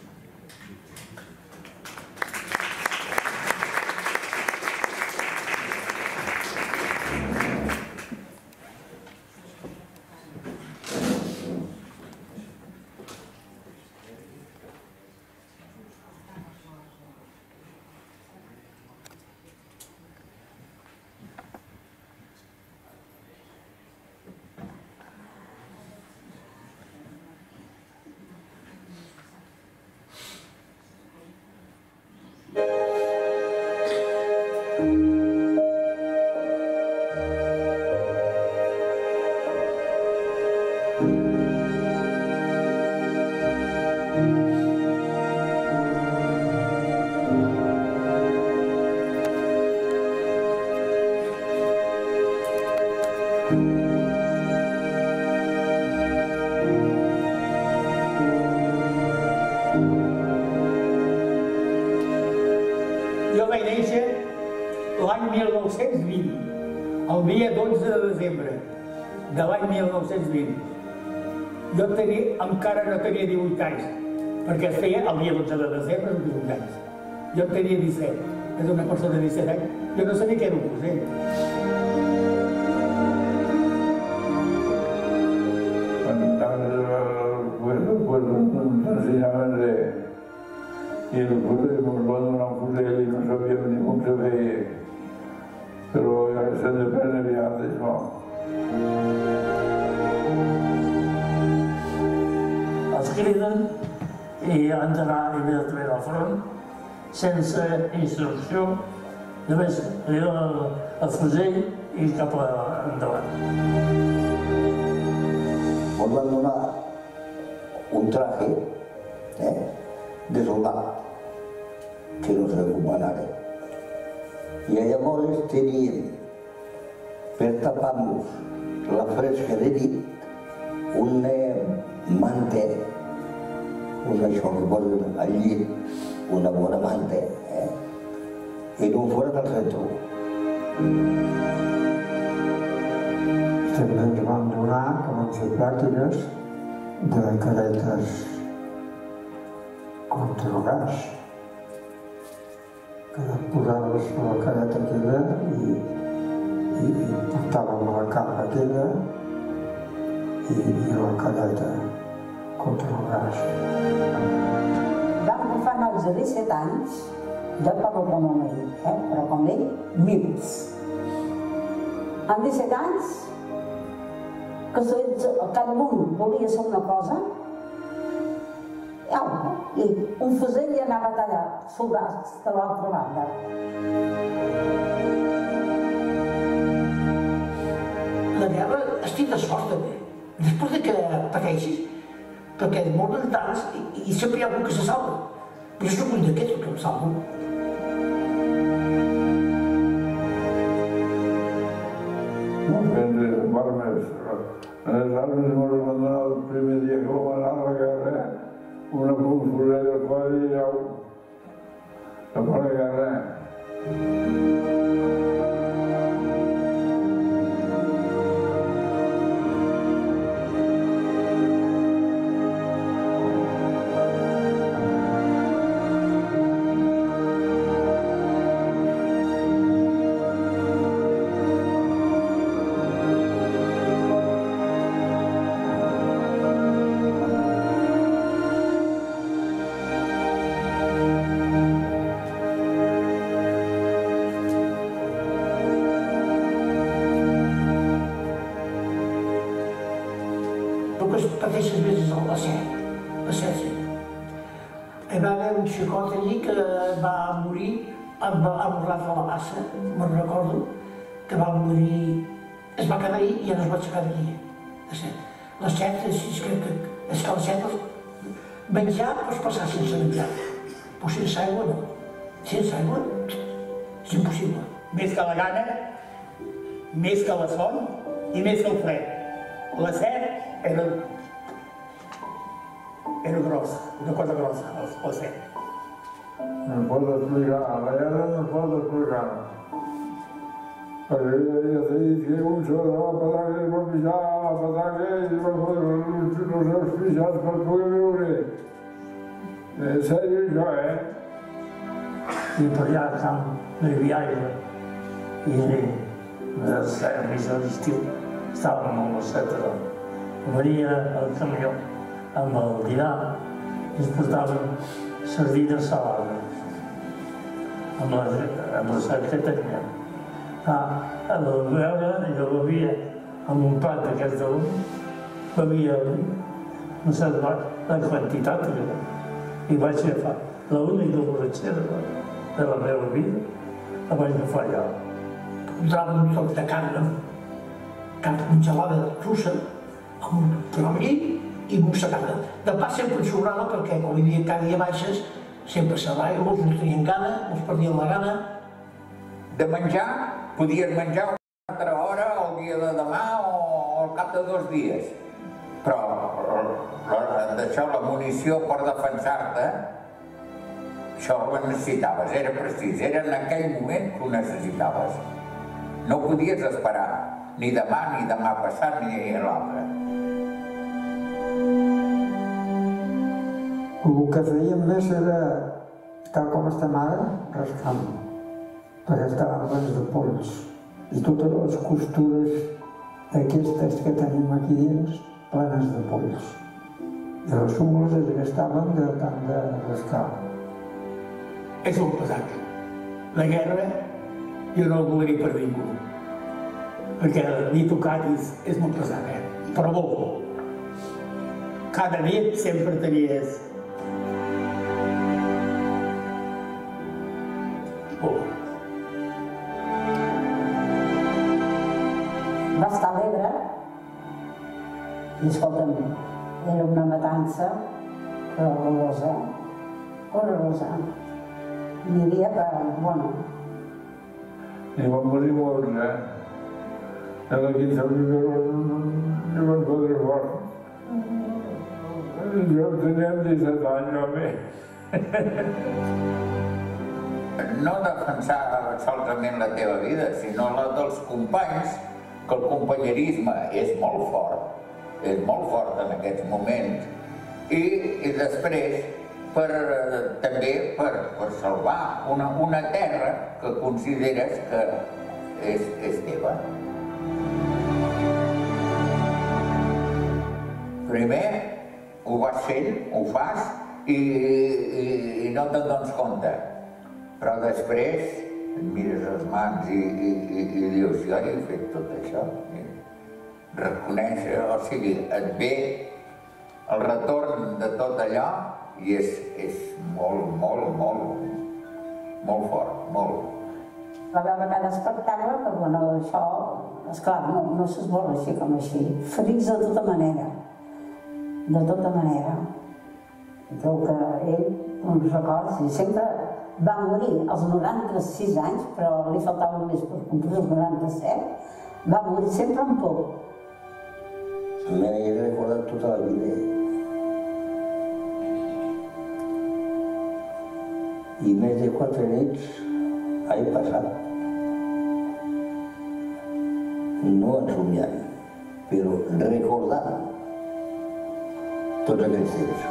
Jo vaig néixer l'any mil nou-cents vint, el dia dotze de desembre de l'any mil nou-cents vint. Jo encara no tenia divuit anys, perquè es feia el dia dotze de desembre amb divuit anys. Jo en tenia disset, és una persona de disset anys, jo no sabia què era un fusell. Pues nos enseñaban de... y el fusell, nos van a donar un fusell i no sabíem ni com se feia. Però ja se depèn aviat d'això. Els criden i han d'anar immediatament al front, sense instrucció, només li donen el fusell i cap endavant. Ens van donar un traje eh, de soldat, que no se com van ara. I llavors teníem, per tapar-nos la fresca de nit, un manta, un això que posen al llit, una bona manta, eh, i no fora del centre. També ens van donar, que van fer pràctiques, de caretes contra el gas, que posàvem la careta aquella i, i, i portàvem la capa aquella i, i la careta contra el gas. Vam agafar nois de disset anys, jo parlo com a ell, eh? Però com ell, mils. Amb disset anys, que cada un volia ser una cosa, i un fusell i anava a tallar soldats de l'altra banda. La guerra estic d'esforç també, després de que pateixis, perquè moren tants i sempre hi ha algú que se salva. Però jo soc un d'aquests que em salvo. En les armes, en les armes ens van donar el primer dia que vam anar a la guerra, una fusell al coll i au, cap a la guerra. hi va haver un xicot allí que va morir amorrat a la bassa, me'n recordo, que va morir, es va quedar ahí i ja no es va aixecar d'allí. Les set, és que les set, menjar pots passar sense menjar, però sense aigua no. Sense aigua és impossible. Més que la gana, més que la son i més que el fred. La set era, era grossa, una cosa grossa, la set. No es pot explicar, la guerra no es pot explicar. Perquè ja s'ha dit que un sobre la pataca es va pixar la pataca i va fotre els seus pixats per poder viure. En sèrio això, eh? I per allà al camp no hi havia aigua. I les servis a l'estiu estàvem amb la seta. Venia el camió amb el dinar i es portaven sardines salades amb la set que teníem. Ah, a la beure jo bevia amb un plat d'aquest d'un, bevia, no sé la quantitat que era. I vaig agafar l'única borratxera de la meva vida, la vaig agafar allà. Posava un toc de carn, carn congelada russa, amb un tronell i mossegada. De pas sempre ensorrada perquè com hi havia cada dia baixes, sempre s'abraia, molts no tenien gana, molts perdien la gana. De menjar, podies menjar una altra hora el dia de demà o al cap de dos dies. Però d'això, la munició per defensar-te, això ho necessitaves, era precís, era en aquell moment que ho necessitaves. No podies esperar, ni demà, ni demà passat, ni l'altre. El que fèiem més era, tal com estem ara, rascant, perquè estaven plens de polls. I totes les costures aquestes que tenim aquí dins, plenes de polls. I les ungles es gastaven de tant de rascar. És molt pesat. La guerra jo no la voldria per ningú. Perquè ni tocat és molt pesat, eh? Però bo. Cada nit sempre tenies... Oh. Va estar a l'Ebre i, escolta'm, era una matança horrorosa, horrorosa. N'hi havia per... bueno... I van morir molts, eh? A la quinze mil no van fotre fort. Jo tenia disset anys, home. No defensar solament la teva vida, sinó la dels companys, que el companyerisme és molt fort, és molt fort en aquests moments, i, i després per, també per, per salvar una, una terra que consideres que és, és teva. Primer ho vas fent, ho fas, i, i, i no te'n dones compte. Però després et mires les mans i, i, i, i dius, jo he fet tot això. Reconèixer, o sigui, et ve el retorn de tot allò i és, és molt, molt, molt, molt fort, molt. Va haver cada espectacle que, bueno, això, esclar, no, no s'esborra així com així. Ferits de tota manera, de tota manera. Creu que ell, uns records, i sempre va morir als noranta-sis anys, però li faltava només per complir els noranta-set, va morir sempre amb por. Me n'he recordat tota la vida. I més de quatre nits he passat. No ensomiant, però recordant tots aquells temps.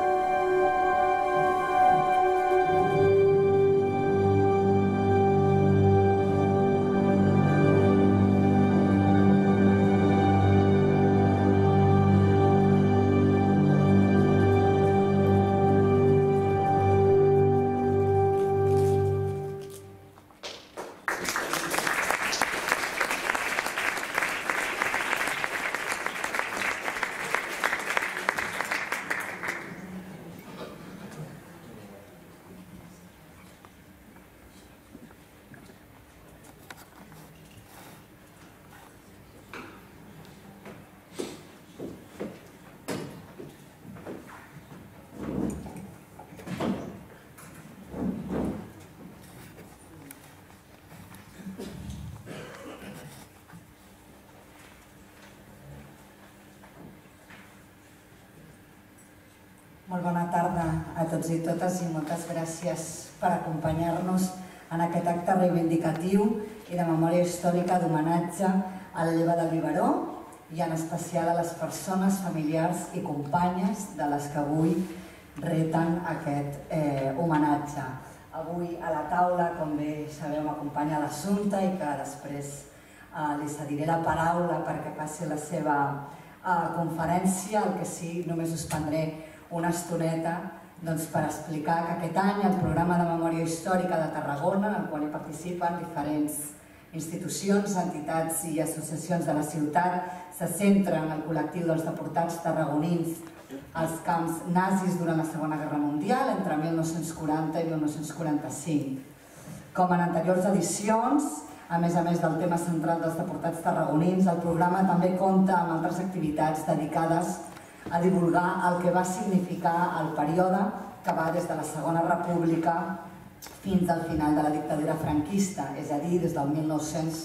Molt bona tarda a tots i totes i moltes gràcies per acompanyar-nos en aquest acte reivindicatiu i de memòria històrica d'homenatge a la lleva del Biberó i en especial a les persones, familiars i companyes de les que avui reten aquest homenatge. Avui a la taula, com bé sabeu, m'acompanya l'Assumpta i que després li cediré la paraula perquè faci la seva conferència. El que sí, només us prendré una estoneta per explicar que aquest any el programa de memòria històrica de Tarragona, en el qual hi participen diferents institucions, entitats i associacions de la ciutat, se centra en el col·lectiu dels deportats tarragonins als camps nazis durant la Segona Guerra Mundial, entre mil nou-cents quaranta i mil nou-cents quaranta-cinc. Com en anteriors edicions, a més a més del tema central dels deportats tarragonins, el programa també compta amb altres activitats dedicades a divulgar el que va significar el període que va des de la Segona República fins al final de la dictadura franquista, és a dir, des del mil nou-cents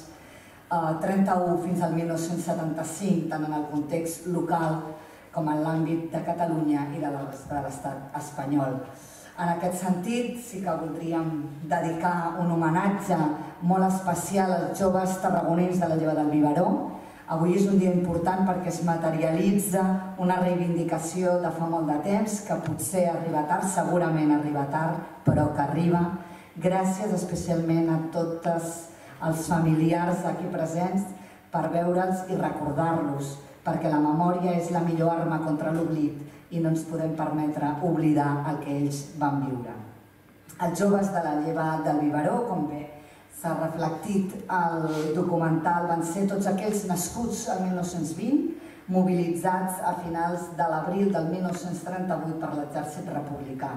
trenta-u fins al mil nou-cents setanta-cinc, tant en el context local com en l'àmbit de Catalunya i de l'estat espanyol. En aquest sentit, sí que voldríem dedicar un homenatge molt especial als joves tarragonins de la lleva del Biberó. Avui és un dia important perquè es materialitza una reivindicació de fa molt de temps que potser arriba tard, segurament arriba tard, però que arriba. Gràcies especialment a tots els familiars aquí presents per veure'ls i recordar-los, perquè la memòria és la millor arma contra l'oblit i no ens podem permetre oblidar el que ells van viure. Els joves de la lleva del Biberó, com bé s'ha reflectit al documental, van ser tots aquells nascuts el mil nou-cents vint, mobilitzats a finals de l'abril del mil nou-cents trenta-vuit per l'exèrcit republicà.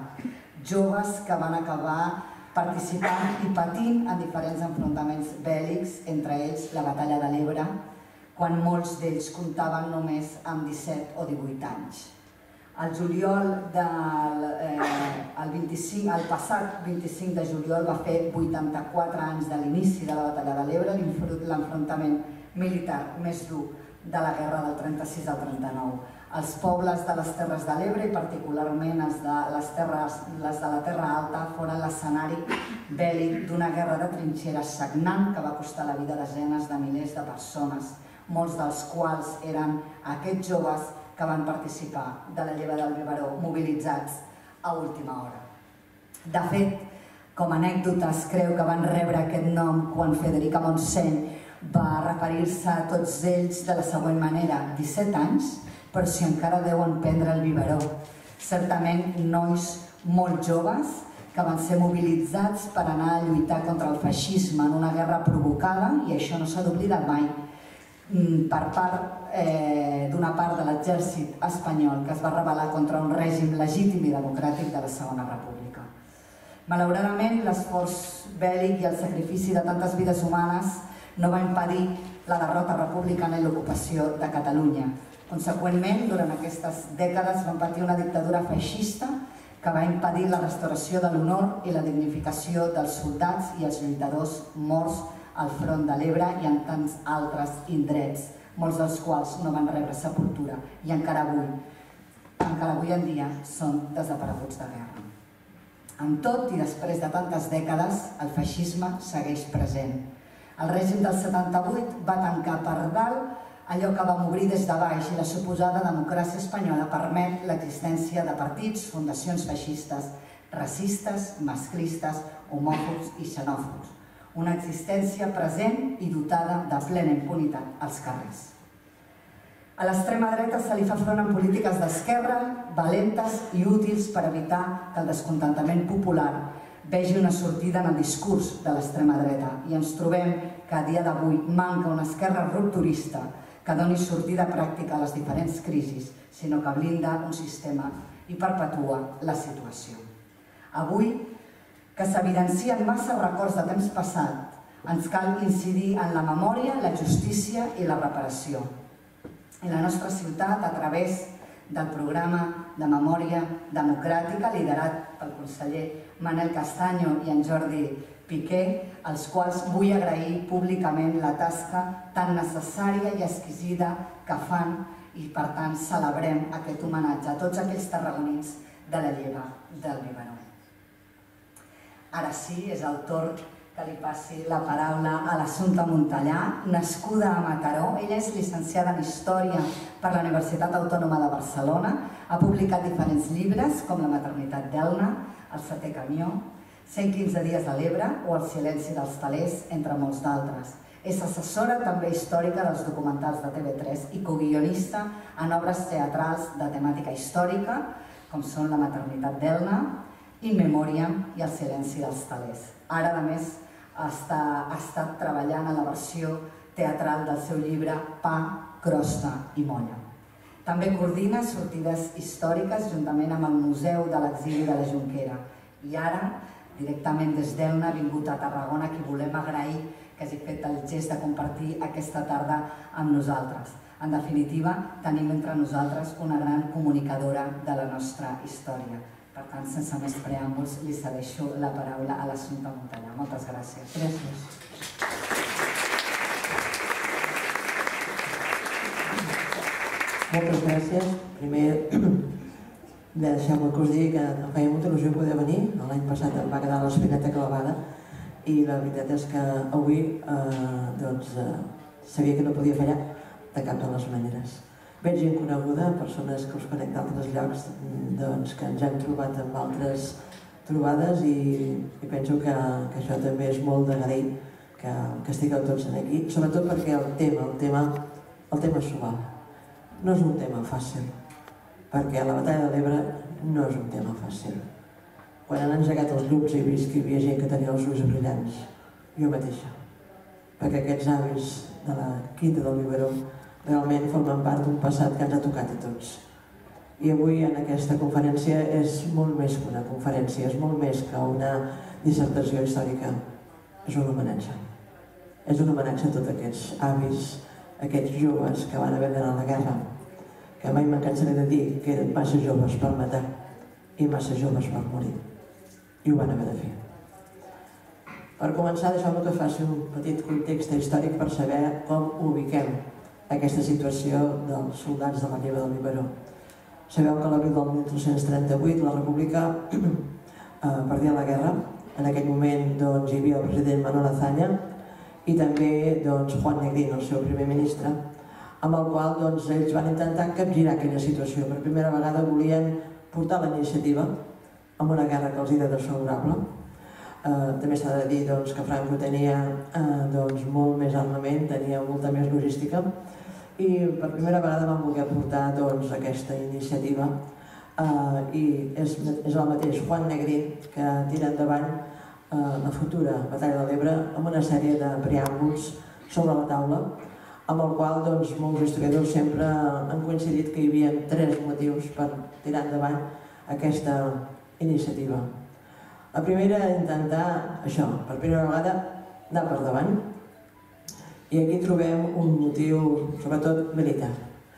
Joves que van acabar participant i patint en diferents enfrontaments bèl·lics, entre ells la Batalla de l'Ebre, quan molts d'ells comptaven només amb disset o divuit anys. El juliol del el passat vint-i-cinc de juliol va fer vuitanta-quatre anys de l'inici de la Batalla de l'Ebre, l'enfrontament militar més dur de la guerra del trenta-sis al trenta-nou. Els pobles de les Terres de l'Ebre, i particularment els de les de la Terra Alta, foren l'escenari bèl·lic d'una guerra de trinxeres sagnant que va costar la vida a desenes de milers de persones, molts dels quals eren aquests joves que van participar de la lleva del Biberó, mobilitzats a última hora. De fet, com a anècdota, es creu que van rebre aquest nom quan Federica Montseny va referir-se a tots ells de la següent manera: disset anys, però si encara deuen prendre el biberó. Certament, nois molt joves que van ser mobilitzats per anar a lluitar contra el feixisme en una guerra provocada, i això no s'ha d'oblidar mai, per part d'una part de l'exèrcit espanyol que es va rebel·lar contra un règim legítim i democràtic de la Segona República. Malauradament, l'esforç bèl·lic i el sacrifici de tantes vides humanes no va impedir la derrota republicana i l'ocupació de Catalunya. Conseqüentment, durant aquestes dècades van patir una dictadura feixista que va impedir la restauració de l'honor i la dignificació dels soldats i els lluitadors morts al front de l'Ebre i en tants altres indrets, molts dels quals no van rebre sepultura i encara avui, encara avui en dia són desapareguts de guerra. Amb tot, i després de tantes dècades, el feixisme segueix present. El règim del setanta-vuit va tancar per dalt allò que vam obrir des de baix, i la suposada democràcia espanyola permet l'existència de partits, fundacions feixistes, racistes, masclistes, homòfobs i xenòfobs. Una existència present i dotada de plena impunitat als carrers. A l'extrema dreta se li fa front amb polítiques d'esquerra, valentes i útils per evitar que el descontentament popular vegi una sortida en el discurs de l'extrema dreta, i ens trobem que a dia d'avui manca una esquerra rupturista que doni sortida pràctica a les diferents crisis, sinó que blinda un sistema i perpetua la situació. Avui, que s'evidencien massa records de temps passat, ens cal incidir en la memòria, la justícia i la reparació. En la nostra ciutat, a través del programa de memòria democràtica liderat pel conseller Manel Castaño i en Jordi Piqué, als quals vull agrair públicament la tasca tan necessària i exquisida que fan, i per tant celebrem aquest homenatge a tots aquells tarragonins de la lleva del biberó. Ara sí, és el torn que li passi la paraula a l'Assumpta Montellà, nascuda a Mataró. Ella és llicenciada en Història per la Universitat Autònoma de Barcelona, ha publicat diferents llibres com La maternitat d'Elna, El setè camió, cent quinze dies a l'Ebre o El silenci dels telers, entre molts d'altres. És assessora també històrica dels documentals de T V tres i coguionista en obres teatrals de temàtica històrica, com són La maternitat d'Elna, In Memoriam i El silenci dels telers. Ara, a més, ha estat treballant en la versió teatral del seu llibre Pa, crosta i molla. També coordina sortides històriques juntament amb el Museu de l'Exili de la Jonquera. I ara, directament des d'Elna, ha vingut a Tarragona, a qui volem agrair que hagi fet el gest de compartir aquesta tarda amb nosaltres. En definitiva, tenim entre nosaltres una gran comunicadora de la nostra història. Per tant, sense més preàmbuls, li cedeixo la paraula a l'Assumpta Montellà. Moltes gràcies. Gràcies. Moltes gràcies. Primer, deixeu-me que us digui que em feia molta il·lusió poder venir. L'any passat em va quedar l'espineta clavada i la veritat és que avui sabia que no podia fallar de cap de les maneres. Veig gent coneguda, persones que us conec d'altres llocs, que ens hem trobat amb altres trobades i penso que això també és molt d'agrair que estigueu tots aquí, sobretot perquè el tema, el tema, el tema és suau. No és un tema fàcil, perquè la batalla de l'Ebre no és un tema fàcil. Quan han engegat els llums he vist que hi havia gent que tenia els ulls brillants, jo mateixa, perquè aquests avis de la Quinta del Biberó realment formen part d'un passat que ens ha tocat a tots. I avui en aquesta conferència és molt més que una conferència, és molt més que una dissertació històrica, és un homenatge. És un homenatge a tots aquests avis, aquests joves que van haver d'anar a la guerra, que mai me'n cansaré de dir que eren massa joves per matar i massa joves per morir. I ho van haver de fer. Per començar, deixeu-me que faci un petit context històric per saber com ubiquem aquesta situació dels soldats de la lleva del Biberó. Sabeu que a l'abril del mil tres-cents trenta-vuit la República perdia la guerra. En aquell moment hi havia el president Manuel Azaña i també Juan Negrín, el seu primer ministre, amb el qual ells van intentar capgirar aquella situació. Per primera vegada volien portar la iniciativa en una guerra que els era desfavorable. També s'ha de dir que Franco tenia molt més armament, tenia molta més logística i per primera vegada van voler portar aquesta iniciativa i és el mateix Juan Negrín que tira endavant la futura batalla de l'Ebre amb una sèrie de preàmbuls sobre la taula amb el qual molts historiadors sempre han coincidit que hi havia tres motius per tirar endavant aquesta iniciativa. La primera era intentar això, per primera vegada, anar per davant. I aquí trobem un motiu, sobretot, militar.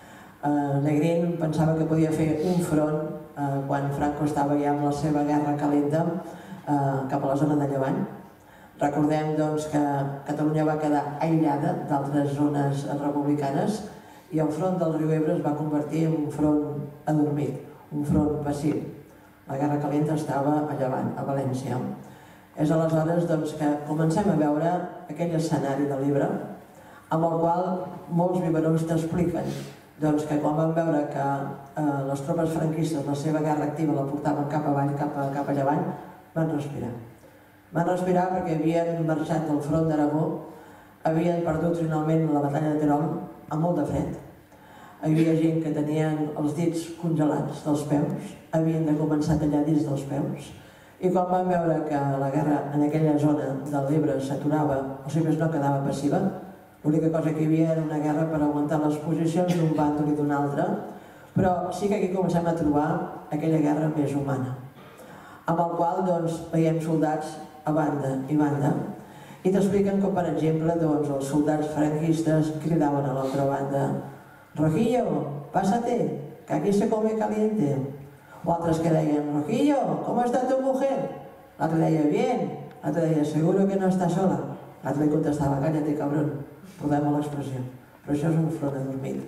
Negrín pensava que podia fer un front quan Franco estava ja amb la seva guerra calenta cap a la zona de Llevant. Recordem que Catalunya va quedar aïllada d'altres zones republicanes i el front del riu Ebre es va convertir en un front adormit, un front passiu. La guerra calenta estava a Llevant, a València. És aleshores que comencem a veure aquell escenari de l'Ebre amb el qual molts biberons t'expliquen que quan van veure que les tropes franquistes la seva guerra activa la portaven cap avall, cap a Llevant, van respirar. Van respirar perquè havien marxat del front d'Aragó, havien perdut finalment la batalla de Terol amb molt de fred. Hi havia gent que tenien els dits congelats dels peus, havien de començar a tallar dits dels peus, i quan van veure que la guerra en aquella zona de l'Ebre s'aturava, o sigui, no quedava passiva, l'única cosa que hi havia era una guerra per aguantar les posicions d'un bàndol i d'un altre, però sí que aquí comencem a trobar aquella guerra més humana, amb el qual veiem soldats a banda i banda, i t'expliquen que, per exemple, els soldats franquistes cridaven a l'altra banda «Rojillo, pásate, que aquí se come caliente». O altres que deien «Rojillo, ¿cómo está tu mujer?» L'altre deia «Bien». L'altre deia «Seguro que no està sola». L'altre li contestava «Cállate, cabrón». Perdem l'expressió. Però això és un front adormit.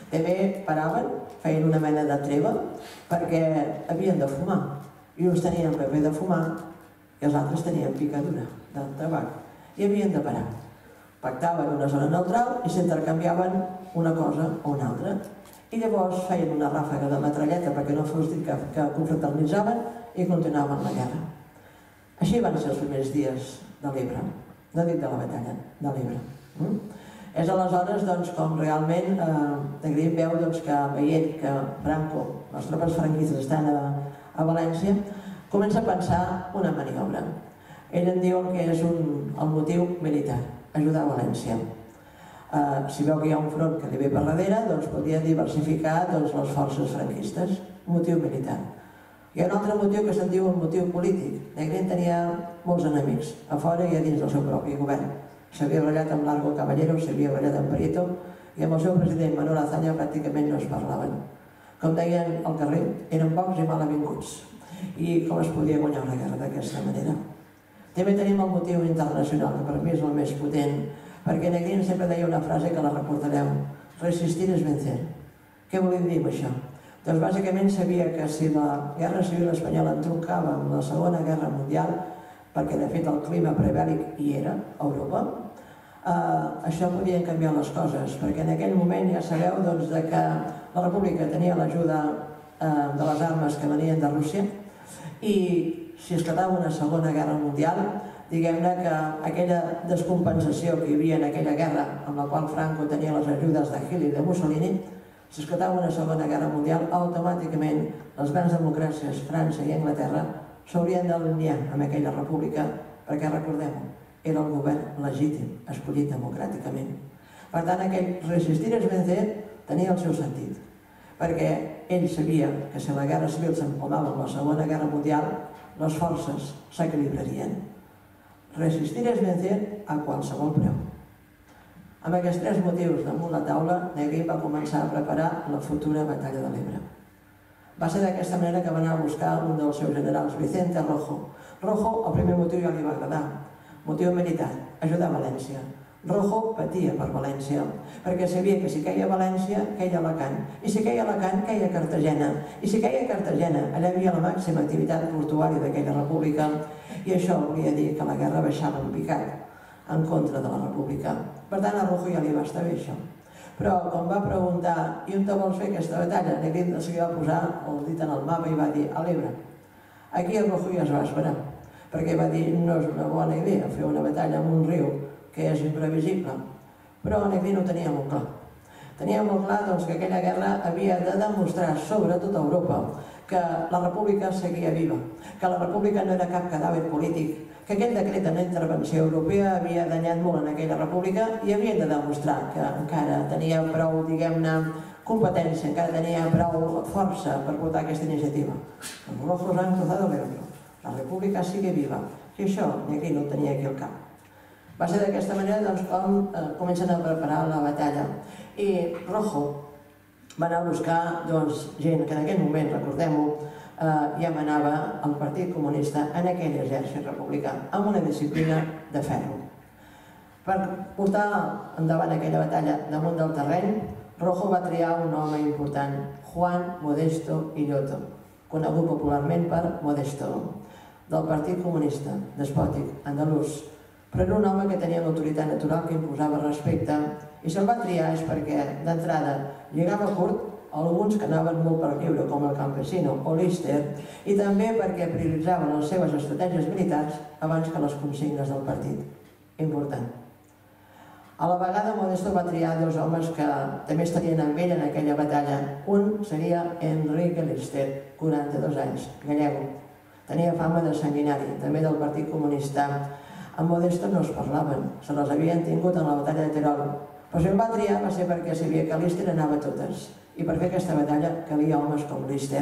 També paraven, feien una mena de treva, perquè havien de fumar. I uns tenien paper de fumar i els altres tenien picadura del tabac. I havien de parar. Pactaven una zona neutral i s'intercanviaven una cosa o una altra. I llavors feien una ràfaga de metralleta perquè no fos dit que confraternitzaven i continuaven la guerra. Així van ser els primers dies de l'Ebre, no dic de la batalla, de l'Ebre. És aleshores com realment Negrín veu que veient que Franco, les tropes franquistes estan a València, comença a pensar una maniobra. Ell en diu que és el motiu militar, ajudar a València. Si veu que hi ha un front que li ve per darrere, doncs podria diversificar les forces franquistes, motiu militar. Hi ha un altre motiu que se'n diu un motiu polític. Negrín tenia molts enemics, a fora i a dins del seu propi govern. S'havia barallat amb Largo Caballero, s'havia barallat amb Prieto, i amb el seu president Manuel Azaña pràcticament no es parlaven. Com deien al carrer, eren pocs i mal avinguts. I com es podia guanyar una guerra d'aquesta manera? També tenim el motiu internacional, que per mi és el més potent, perquè Negrín sempre deia una frase que la recordareu: resistir és vencer. Què volem dir amb això? Doncs bàsicament sabia que si la Guerra Civil Espanyola entroncava amb la Segona Guerra Mundial, perquè de fet el clima prebèl·lic hi era a Europa, això podien canviar les coses, perquè en aquell moment ja sabeu que la República tenia l'ajuda de les armes que venien de Rússia i si esclatava una Segona Guerra Mundial, diguem-ne que aquella descompensació que hi havia en aquella guerra, amb la qual Franco tenia les ajudes de Hitler i de Mussolini, si esclatava una Segona Guerra Mundial, automàticament les grans democràcies, França i Anglaterra, s'haurien d'alinear amb aquella república, perquè recordem-ho, era el govern legítim, escollit democràticament. Per tant, aquell resistir és vencer tenia el seu sentit, perquè ell sabia que si la guerra civil s'empalmava amb la Segona Guerra Mundial, les forces s'equilibrarien. Resistir és vencer a qualsevol preu. Amb aquests tres motius damunt la taula, Negrín va començar a preparar la futura batalla de l'Ebre. Va ser d'aquesta manera que va anar a buscar un dels seus generals, Vicente Rojo. Rojo, el primer motiu ja li va agradar, motiu militar, ajudar a València. Rojo patia per València, perquè sabia que si queia a València, queia a Alacant. I si queia a Alacant, queia a Cartagena. I si queia a Cartagena, allà hi havia la màxima activitat portuària d'aquella república, i això volia dir que la guerra baixava en picat en contra de la república. Per tant, a Rojo ja li va estar bé això. Però quan va preguntar i on te vols fer aquesta batalla, Negrín de seguida va posar el dit en el mapa i va dir a l'Ebre. Aquí a Rojo ja es va esperar, perquè va dir no és una bona idea fer una batalla en un riu que és imprevisible. Però Negrín ho tenia molt clar. Tenia molt clar que aquella guerra havia de demostrar, sobretot a Europa, que la república seguia viva, que la república no era cap cadàver polític, que aquell decret de no intervenció europea havia danyat molt en aquella república i havien de demostrar que encara tenia prou, diguem-ne, competència, encara tenia prou força per portar aquesta iniciativa. Els rojos han cruzado l'Ebro, la república sigue viva, i això Negrín no ho tenia aquí al cap. Va ser d'aquesta manera com comencen a preparar la batalla. I Rojo va anar a buscar gent que en aquell moment, recordem-ho, ja manava el Partit Comunista en aquell exèrcit republicà, amb una disciplina de ferro. Per portar endavant aquella batalla damunt del terreny, Rojo va triar un home important, Juan Modesto Illoto, conegut popularment per Modesto, del Partit Comunista, despòtic, andalús, però era un home que tenia una autoritat natural que imposava respecte, i se'l va triar és perquè, d'entrada, lligava curt alguns que anaven molt per lliure, com el Campesino o Lister, i també perquè prioritzaven les seves estratègies militars abans que les consignes del partit. Important. A la vegada, Modesto va triar dos homes que també estarien amb ell en aquella batalla. Un seria Enrique Lister, quaranta-dos anys, gallego. Tenia fama de sanguinari, també del Partit Comunista. Amb Modesto no es parlaven, se les havien tingut en la batalla de Terol. Però si el va triar va ser perquè sabia que Lister anava a totes. I per fer aquesta batalla calia homes com Lister.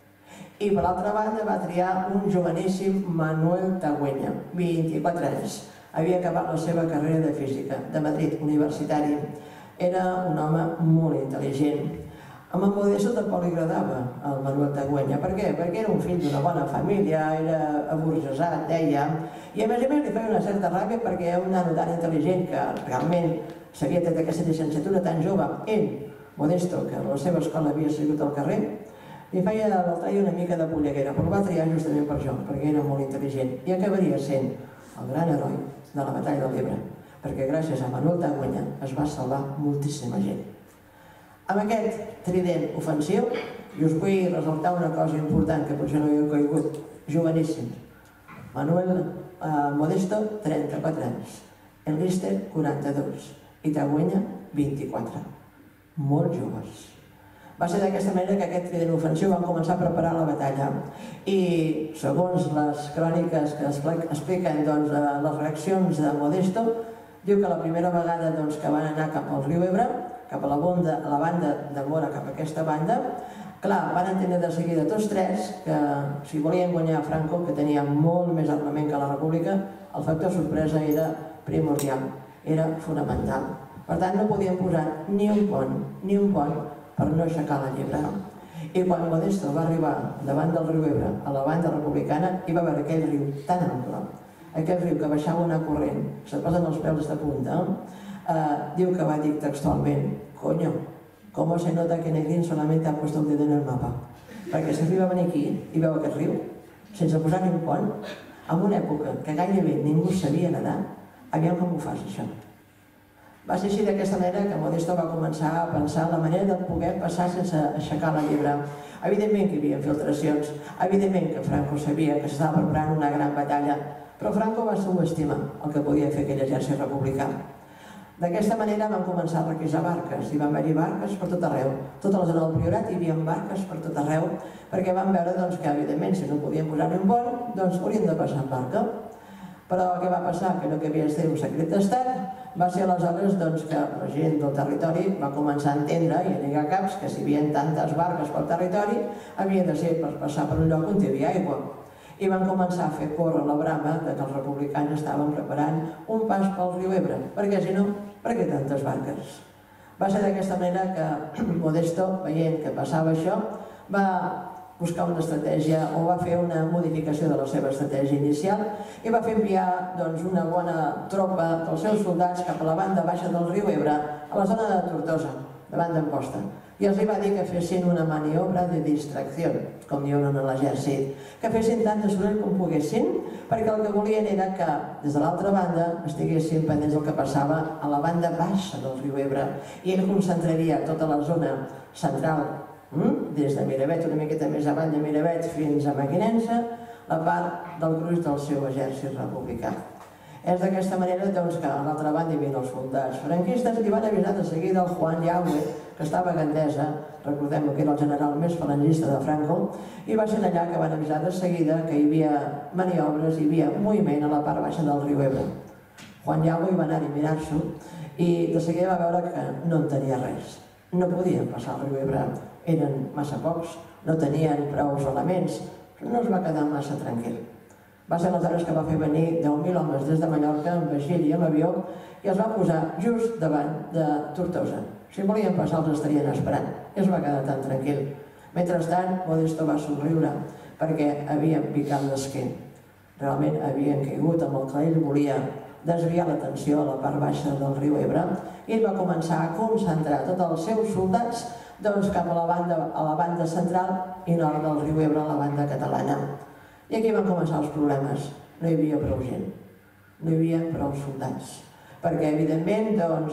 I per l'altra banda va triar un joveníssim Manuel Tagüeña, vint-i-quatre anys. Havia acabat la seva carrera de física, de Madrid, universitari. Era un home molt intel·ligent. A en Modesto tampoc li agradava el Manuel Tagüeña. Per què? Perquè era un fill d'una bona família, era aburgesat, deia, i a més a més li feia una certa ràbia perquè un nano tan intel·ligent que realment s'havia tret aquesta llicenciatura tan jove, ell Modesto, que a la seva escola havia sigut al carrer, li feia el tall una mica de polleguera, però el va triar justament per això, perquè era molt intel·ligent i acabaria sent el gran heroi de la batalla de l'Ebre, perquè gràcies a Manuel Tagüenya es va salvar moltíssima gent. Amb aquest trident ofensiu, i us vull ressaltar una cosa important que potser no hi heu caigut, joveníssim. Manuel Modesto, trenta-quatre anys, Enlister, quaranta-dos, i Tagüenya, vint-i-quatre. Molt joves. Va ser d'aquesta manera que aquest trident ofensiu van començar a preparar la batalla i, segons les cròniques que expliquen les reaccions de Modesto, diu que la primera vegada que van anar cap al riu Ebre, cap a la banda de Mora, cap a aquesta banda, clar, van entendre de seguida tots tres que si volien guanyar Franco, que tenia molt més armament que la República, el factor sorpresa era primordial, era fonamental. Per tant, no podien posar ni un pont, ni un pont per no aixecar la Llebre. I quan Modesto va arribar davant del riu Ebre, a la banda republicana, hi va haver aquell riu tan ample, aquell riu que baixava una corrent, se't posen els pèls de punta, diu que va dir textualment, coño, ¿cómo se nota que Negrín solamente ha puesto un dedo en el mapa? Perquè si arriba a venir aquí i veu aquest riu, sense posar ni un pont, en una època que gairebé ningú sabia nedar, aviam com ho fas, això. Va ser així d'aquesta manera que Modesto va començar a pensar la manera de poder passar sense aixecar la Llebre. Evidentment que hi havia filtracions, evidentment que Franco sabia que s'estava preparant una gran batalla, però Franco va subestimar el que podia fer aquell exèrcit republicà. D'aquesta manera van començar a requisar barques, i van haver-hi barques per tot arreu. Tota la zona del Priorat hi havia barques per tot arreu, perquè van veure que, evidentment, si no podien posar ni un pont, doncs haurien de passar en barca. Però què va passar? Que no que havia de ser un secret d'estat, va ser aleshores que la gent del territori va començar a entendre i a negar caps que si hi havia tantes barques pel territori havia de ser per passar per un lloc on hi havia aigua. I van començar a fer córrer la brama que els republicans estaven preparant un pas pel riu Ebre, perquè si no, per què tantes barques? Va ser d'aquesta manera que Modesto, veient que passava això, va buscar una estratègia o va fer una modificació de la seva estratègia inicial i va fer enviar una bona tropa dels seus soldats cap a la banda baixa del riu Ebre, a la zona de Tortosa, davant d'Amposta. I els va dir que fessin una maniobra de distracció, com diuen en l'exèrcit, que fessin tant de soroll com poguessin, perquè el que volien era que des de l'altra banda estiguessin pendents del que passava a la banda baixa del riu Ebre i ell concentraria tota la zona central des de Miravet, una miqueta més avall de Miravet fins a Mequinensa, la part del gruix del seu exèrcit republicà. És d'aquesta manera que a l'altra banda hi havia els soldats franquistes i van avisar de seguida el Juan Yagüe, que estava a Gandesa, recordem que era el general més falangista de Franco, i va ser allà que van avisar de seguida que hi havia maniobres, hi havia moviment a la part baixa del riu Ebre. Juan Yagüe va anar a mirar-s'ho i de seguida va veure que no en tenia res. No podien passar el riu Ebre, eren massa pocs, no tenien prou elements, no es va quedar massa tranquil. Va ser aleshores que va fer venir deu mil homes des de Mallorca amb vaixell i amb avió i els va posar just davant de Tortosa. Si volien passar els estarien esperant i es va quedar tan tranquil. Mentrestant, Modesto va somriure perquè havien picat l'esquer. Realment havien caigut amb el que ell volia desviar l'atenció a la part baixa del riu Ebre i ell va començar a concentrar tots els seus soldats cap a la banda central i nord del riu Ebre, a la banda catalana. I aquí van començar els problemes. No hi havia prou gent, no hi havia prou soldats. Perquè, evidentment,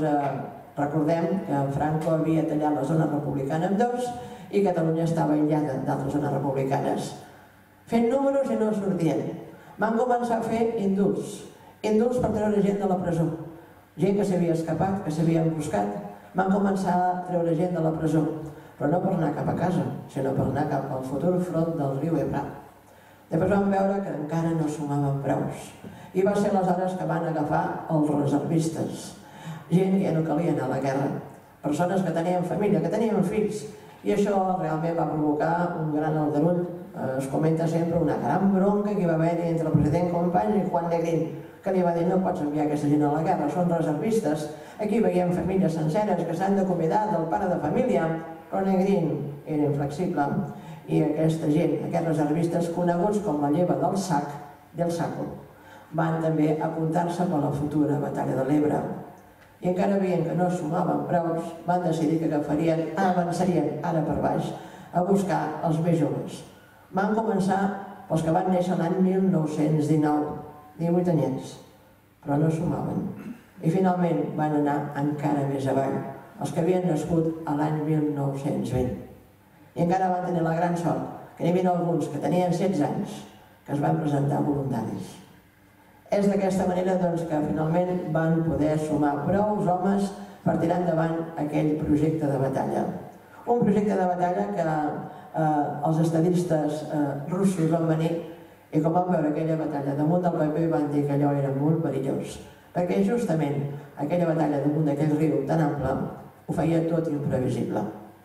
recordem que Franco havia tallat la zona republicana en dos i Catalunya estava aïllada d'altres zones republicanes. Fent números i no sortien. Van començar a fer indults. Indults per treure gent de la presó. Gent que s'havia escapat, que s'havia emboscat. Van començar a treure gent de la presó, però no per anar cap a casa, sinó per anar cap al futur front del riu Ebre. Després vam veure que encara no sumaven preus. I va ser aleshores que van agafar els reservistes. Gent que ja no calia anar a la guerra. Persones que tenien família, que tenien fills. I això realment va provocar un gran aldarull. Es comenta sempre una gran bronca que hi va haver entre el president Companys i Juan Negrín, que li va dir no pots enviar aquesta gent a la guerra, són reservistes. Aquí veiem famílies senceres que s'han d'acomiadar del pare de família, però Negrín era inflexible i aquesta gent, aquests reservistes coneguts com la lleva del sac, del saco, van també apuntar-se per la futura batalla de l'Ebre. i encara veient que no sumaven prou, van decidir que agafarien, avançarien ara per baix a buscar els més joves. Van començar pels que van néixer l'any mil nou-cents dinou, divuit anyets, però no sumaven. I finalment van anar encara més avall, els que havien nascut a l'any mil nou-cents vint. I encara van tenir la gran sort que n'hi havia alguns que tenien setze anys que es van presentar voluntaris. És d'aquesta manera doncs, que finalment van poder sumar prou homes per tirar endavant aquell projecte de batalla. Un projecte de batalla que eh, els estadistes eh, russos van venir i com van veure aquella batalla damunt del paper van dir que allò era molt perillós, perquè justament aquella batalla damunt d'aquell riu tan ample ho feia tot imprevisible.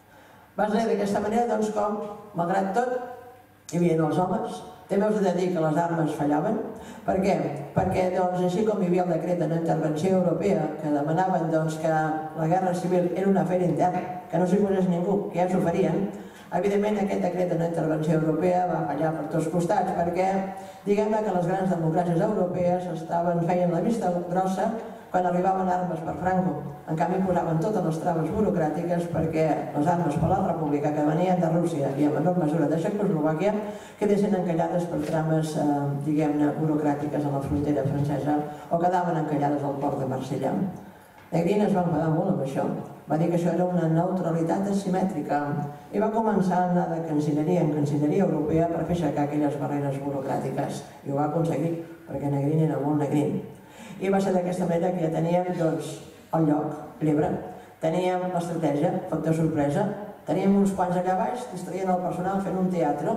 Va ser d'aquesta manera doncs, com, malgrat tot, hi havia els homes. També us he de dir que les armes fallaven. Per què? Perquè doncs, així com hi havia el decret de no intervenció europea que demanaven doncs, que la guerra civil era un afer intern, que no s'hi posés ningú, que ja s'ho farien, evidentment aquest decret de no intervenció europea va fallar per tots costats perquè diguem-ne que les grans democràcies europees estaven, feien la vista grossa quan arribaven armes per Franco. En canvi posaven totes les traves burocràtiques perquè les armes per la República que venien de Rússia i en menor mesura de Txecoslovàquia quedessin encallades per trames, eh, diguem-ne, burocràtiques a la frontera francesa o quedaven encallades al port de Marsella. Negrín es va enfadar molt amb això. Va dir que això era una neutralitat asimètrica i va començar a anar de cancelleria en cancelleria europea per fer aixecar aquelles barreres burocràtiques. I ho va aconseguir, perquè Negrín era molt Negrín. I va ser d'aquesta manera que ja teníem doncs, el lloc, l'Ebre, teníem l'estratègia, factor sorpresa, teníem uns quants allà baix, distraient el personal fent un teatre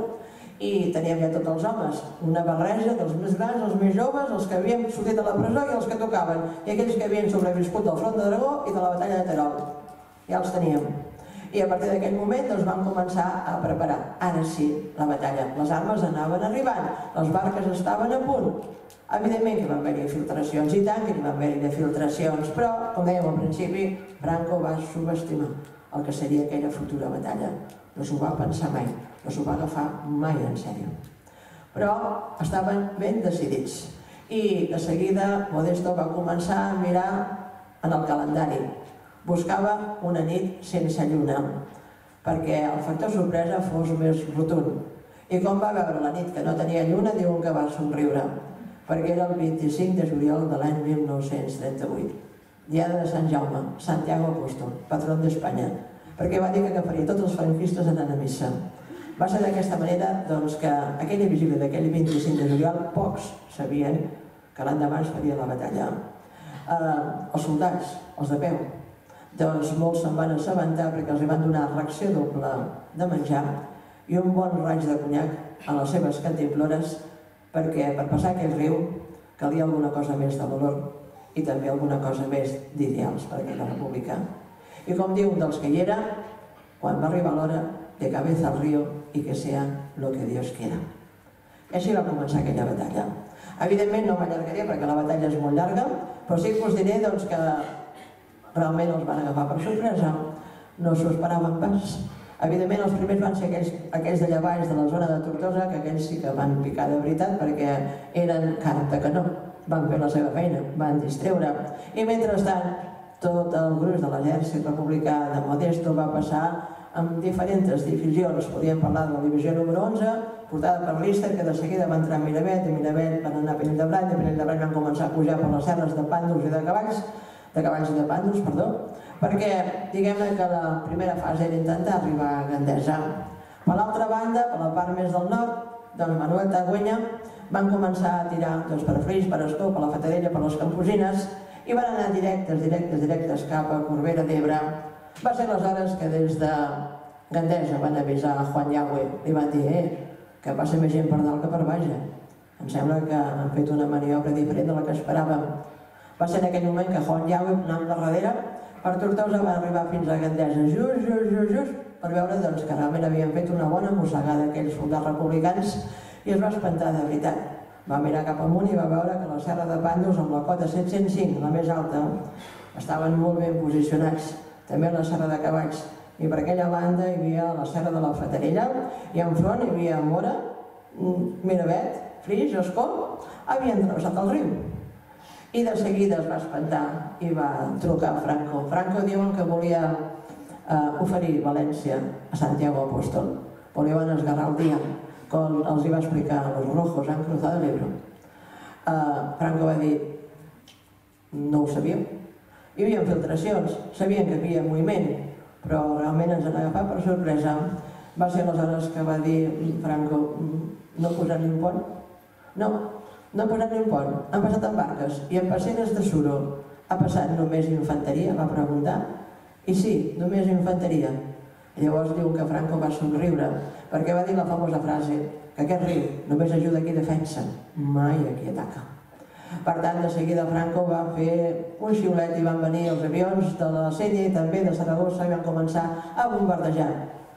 i teníem ja tots els homes, una barreja dels més grans, els més joves, els que havien sortit de la presó i els que tocaven, i aquells que havien sobreviscut del front de Dragó i de la batalla de Terol. Ja els teníem. I a partir d'aquell moment doncs, vam començar a preparar, ara sí, la batalla. Les armes anaven arribant, les barques estaven a punt. Evidentment que van haver-hi filtracions i tant, que hi van haver-hi filtracions, però, com dèiem al principi, Franco va subestimar el que seria aquella futura batalla. No s'ho va pensar mai, no s'ho va agafar mai en sèrio. Però estaven ben decidits. I de seguida Modesto va començar a mirar en el calendari. Buscava una nit sense lluna, perquè el factor sorpresa fos més rotund. I com va veure la nit que no tenia lluna, diuen que va somriure, perquè era el vint-i-cinc de juliol de l'any mil nou-cents trenta-vuit, diada de Sant Jaume, Santiago Apóstol, patró d'Espanya, perquè va dir que agafaria tots els franquistes anant a missa. Va ser d'aquesta manera doncs, que aquella vigília d'aquell vint-i-cinc de juliol pocs sabien que l'endemà es faria la batalla. Eh, els soldats, els de peu, doncs molts se'n van assabentar perquè els van donar ració doble de menjar i un bon raig de conyac a les seves cantimplores perquè per passar aquell riu calia alguna cosa més de valor i també alguna cosa més d'ideals per aquella república. I com diu un dels que hi era, quan va arribar l'hora, de cabeza al río y que sea lo que Dios quiera. I així va començar aquella batalla. Evidentment no m'allargaré perquè la batalla és molt llarga, però sí que us diré doncs, que realment els van agafar per sorpresa, no s'ho esperaven pas. Evidentment els primers van ser aquells, aquells d'allà baix de la zona de Tortosa, que aquells sí que van picar de veritat perquè eren carn de canó, van fer la seva feina, van distreure. I mentrestant tot el gruix de l'exèrcit republicà de Modesto va passar amb diferents divisions. Podríem parlar de la divisió número onze, portada per Lister, que de seguida va entrar a Miravet, de Miravet van anar a Penyeldebrany, de Penyeldebrany van començar a pujar per les serres de Pàndols i de Cavalls, de Cavalls i de Pàndols, perdó, perquè diguem-ne que la primera fase era intentar arribar a Gandesa. Per l'altra banda, per la part més del nord, doncs Manuel Tagüenya van començar a tirar doncs, per Flix, per Escó, per la Fatadella, per les Camposines, i van anar directes, directes, directes cap a Corbera d'Ebre. Va ser aleshores que des de Gandesa van avisar a Juan Yagüe, li van dir eh, que passa més gent per dalt que per baix. Em sembla que han fet una maniobra diferent de la que esperàvem. Va ser en aquell moment que Juan Yagüe, anant per darrere, per Tortosa va arribar fins a Gandesa, just, just, just, just, per veure doncs, que realment havien fet una bona mossegada aquells soldats republicans i es va espantar de veritat. Va mirar cap amunt i va veure que la serra de Pàndols, amb la cota set-cents cinc, la més alta, estaven molt ben posicionats. També la serra de Cavalls. I per aquella banda hi havia la serra de la Fatarella i enfront hi havia Mora, Miravet, Flix, Escó, havien travessat el riu. I de seguida es va espantar i va trucar a Franco. Franco diuen que volia oferir València a Santiago Apóstol. Volien esgarrar el dia, com els hi va explicar los rojos han cruzado el Ebro. Franco va dir, no ho sabíem. Hi havia filtracions, sabien que hi havia moviment, però realment ens han agafat per sorpresa. Va ser aleshores que va dir Franco, no ha posat ni un pont? No, no ha posat ni un pont. Han passat amb barques i amb passeres de suro. Ha passat només infanteria, va preguntar. I sí, només infanteria. Llavors diu que Franco va somriure, perquè va dir la famosa frase que aquest riu només ajuda a qui defensa, mai a qui ataca. Per tant, de seguida Franco va fer un xiulet i van venir els avions de la Sella i també de Saragossa i van començar a bombardejar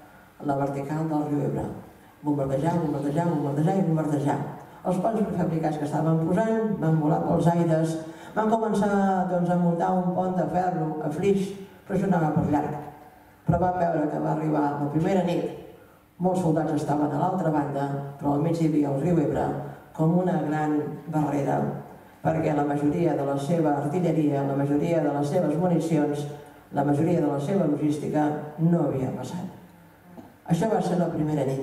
la vertical del riu Ebre. Bombardejar, bombardejar, bombardejar i bombardejar. Els ponts prefabricats que estaven posant van volar pels aires, van començar doncs, a muntar un pont de ferro a Flix, però això anava per llarg. Però vam veure que va arribar la primera nit, molts soldats estaven a l'altra banda, però al mig hi havia el riu Ebre com una gran barrera, perquè la majoria de la seva artilleria, la majoria de les seves municions, la majoria de la seva logística no havia passat. Això va ser la primera nit.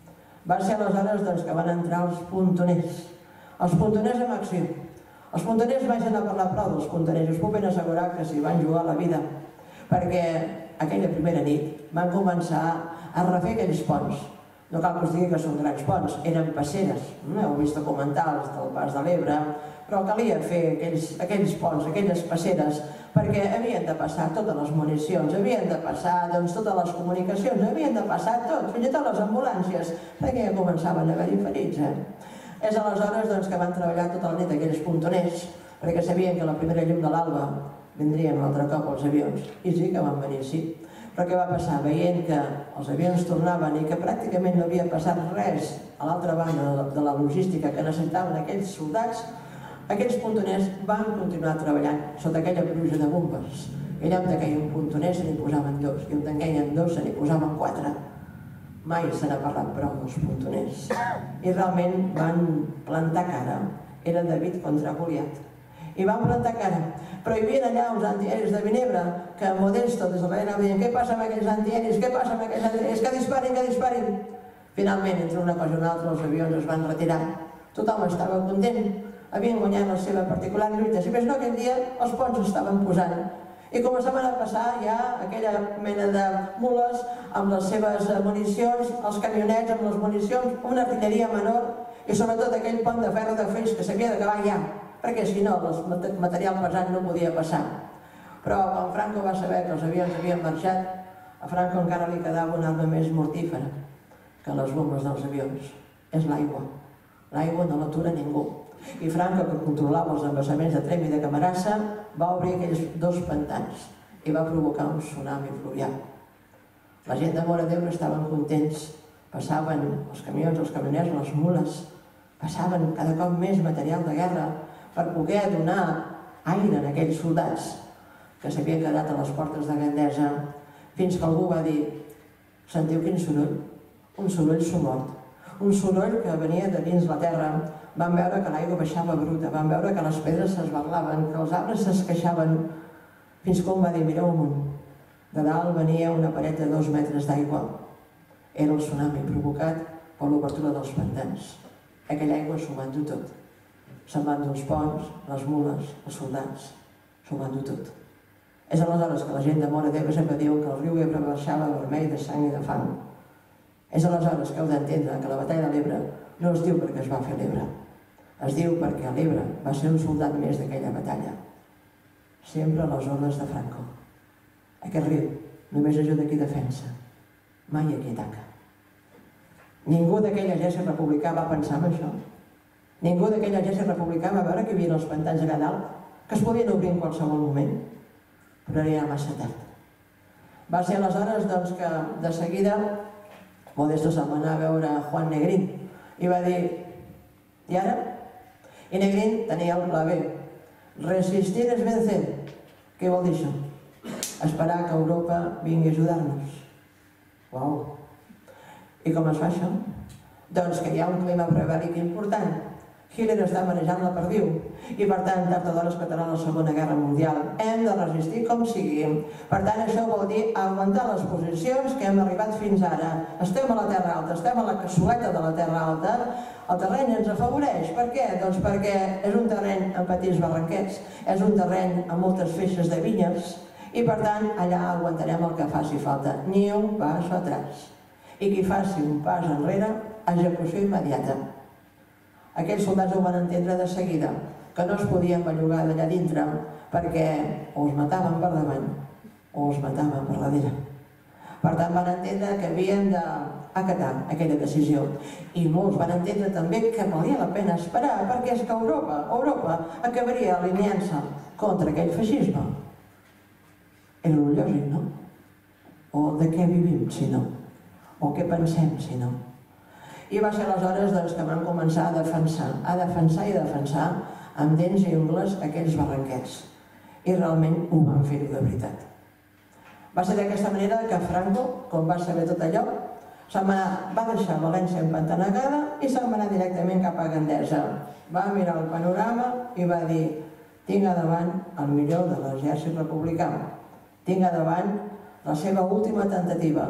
Va ser aleshores doncs, que van entrar els puntoners. Els puntoners en acció. Els puntoners vaig anar a parlar prou dels puntoners. Us puc ben assegurar que s'hi van jugar la vida. Perquè aquella primera nit van començar a refer aquells ponts. No cal que us digui que són grans ponts, eren passeres. Heu vist documentals del Pas de l'Ebre, però calia fer aquells, aquells ponts, aquelles passeres, perquè havien de passar totes les municions, havien de passar doncs, totes les comunicacions, havien de passar tot, fins i tot les ambulàncies, perquè ja començaven a haver-hi ferits. Eh? És aleshores doncs, que van treballar tota la nit aquells puntoners, perquè sabien que la primera llum de l'alba vindrien un altre cop els avions, i sí que van venir, sí. Però què va passar? Veient que els avions tornaven i que pràcticament no havia passat res a l'altra banda de la logística que necessitaven aquells soldats, aquells puntoners van continuar treballant sota aquella pluja de bombes. I allà on caia un puntoner se n'hi posaven dos, i on caien dos se n'hi posaven quatre. Mai se n'ha parlat prou dels puntoners. I realment van plantar cara. Era David contra Goliat. I van plantar cara. Però hi havia allà uns antiaeris de Vinebre que Modesto des de l'Aena deien què passa amb aquells antiaeris, què passa amb aquells antiaeris, que disparin, que disparin. Finalment, entre una cosa i una altra, els avions es van retirar. Tothom estava content. Havien guanyat la seva particular lluita. Si més no, aquell dia els ponts estaven posant. I començaven a passar ja aquella mena de mules amb les seves municions, els camionets amb les municions, una artilleria menor i sobretot aquell pont de ferro de Flix que s'havia d'acabar ja, perquè si no el material pesant no podia passar. Però quan Franco va saber que els avions havien marxat, a Franco encara li quedava una arma més mortífera que les bombes dels avions. És l'aigua. L'aigua no l'atura ningú. I Franco, que controlava els embassaments de Trem i de Camarasa, va obrir aquells dos pantans i va provocar un tsunami fluvial. La gent de Móra d'Ebre estaven contents, passaven els camions, els camioners, les mules, passaven cada cop més material de guerra per poder donar aire a aquells soldats que s'havien quedat a les portes de Gandesa, fins que algú va dir, sentiu quin soroll? Un soroll somort, un soroll que venia de dins la terra. Van veure que l'aigua baixava bruta, van veure que les pedres s'esbarlaven, que els arbres s'esqueixaven, fins que un va dir, mireu amunt. De dalt venia una paret de dos metres d'aigua. Era el tsunami provocat per l'obertura dels pantans. Aquella aigua s'ho va endur tot. Se'n van dur els ponts, les mules, els soldats, s'ho va endur tot. És aleshores que la gent de Móra d'Ebre sempre diu que el riu Ebre baixava vermell de sang i de fang. És aleshores que heu d'entendre que la batalla de l'Ebre no es diu perquè es va fer l'Ebre. Es diu perquè a l'Ebre va ser un soldat més d'aquella batalla. Sempre a les ordres de Franco. Aquest riu només ajuda a qui defensa, mai a qui ataca. Ningú d'aquell exèrcit republicà va pensar en això. Ningú d'aquell exèrcit republicà va veure que hi havia els pantans allà dalt, que es podien obrir en qualsevol moment, però era ja massa tard. Va ser aleshores doncs, que de seguida Modesto se'n va anar a veure Juan Negrín i va dir, i ara? I Negrín tenia el pla B. Resistir és vencer. Què vol dir això? Esperar que Europa vingui a ajudar-nos. Uau! I com es fa això? Doncs que hi ha un clima prebèl·lic important, Hitler està manejant la perdiu i per tant tard o d'hora es petarà la Segona Guerra Mundial. Hem de resistir com sigui. Per tant això vol dir aguantar les posicions que hem arribat fins ara. Estem a la Terra Alta, estem a la cassoleta de la Terra Alta. El terreny ens afavoreix. Per què? Doncs perquè és un terreny amb petits barranquets, és un terreny amb moltes feixes de vinyes i per tant allà aguantarem el que faci falta. Ni un pas atrás. I qui faci un pas enrere, execució immediata. Aquells soldats ho van entendre de seguida, que no es podien bellugar d'allà dintre perquè o es mataven per davant o es mataven per darrere. Per tant, van entendre que havien d'acatar aquella decisió. I molts van entendre també que valia la pena esperar perquè és que Europa, Europa acabaria alineant-se contra aquell feixisme. Era el lògic, no? O de què vivim, si no? O què pensem, si no? I va ser aleshores que van començar a defensar, a defensar i defensar amb dents i ungles aquells barranquets. I realment ho van fer-ho de veritat. Va ser d'aquesta manera que Franco, quan va saber tot allò, va deixar València empantanegada i se'n va anar directament cap a Gandesa. Va mirar el panorama i va dir: tinc a davant el millor de l'exèrcit republicà, tinc a davant la seva última tentativa.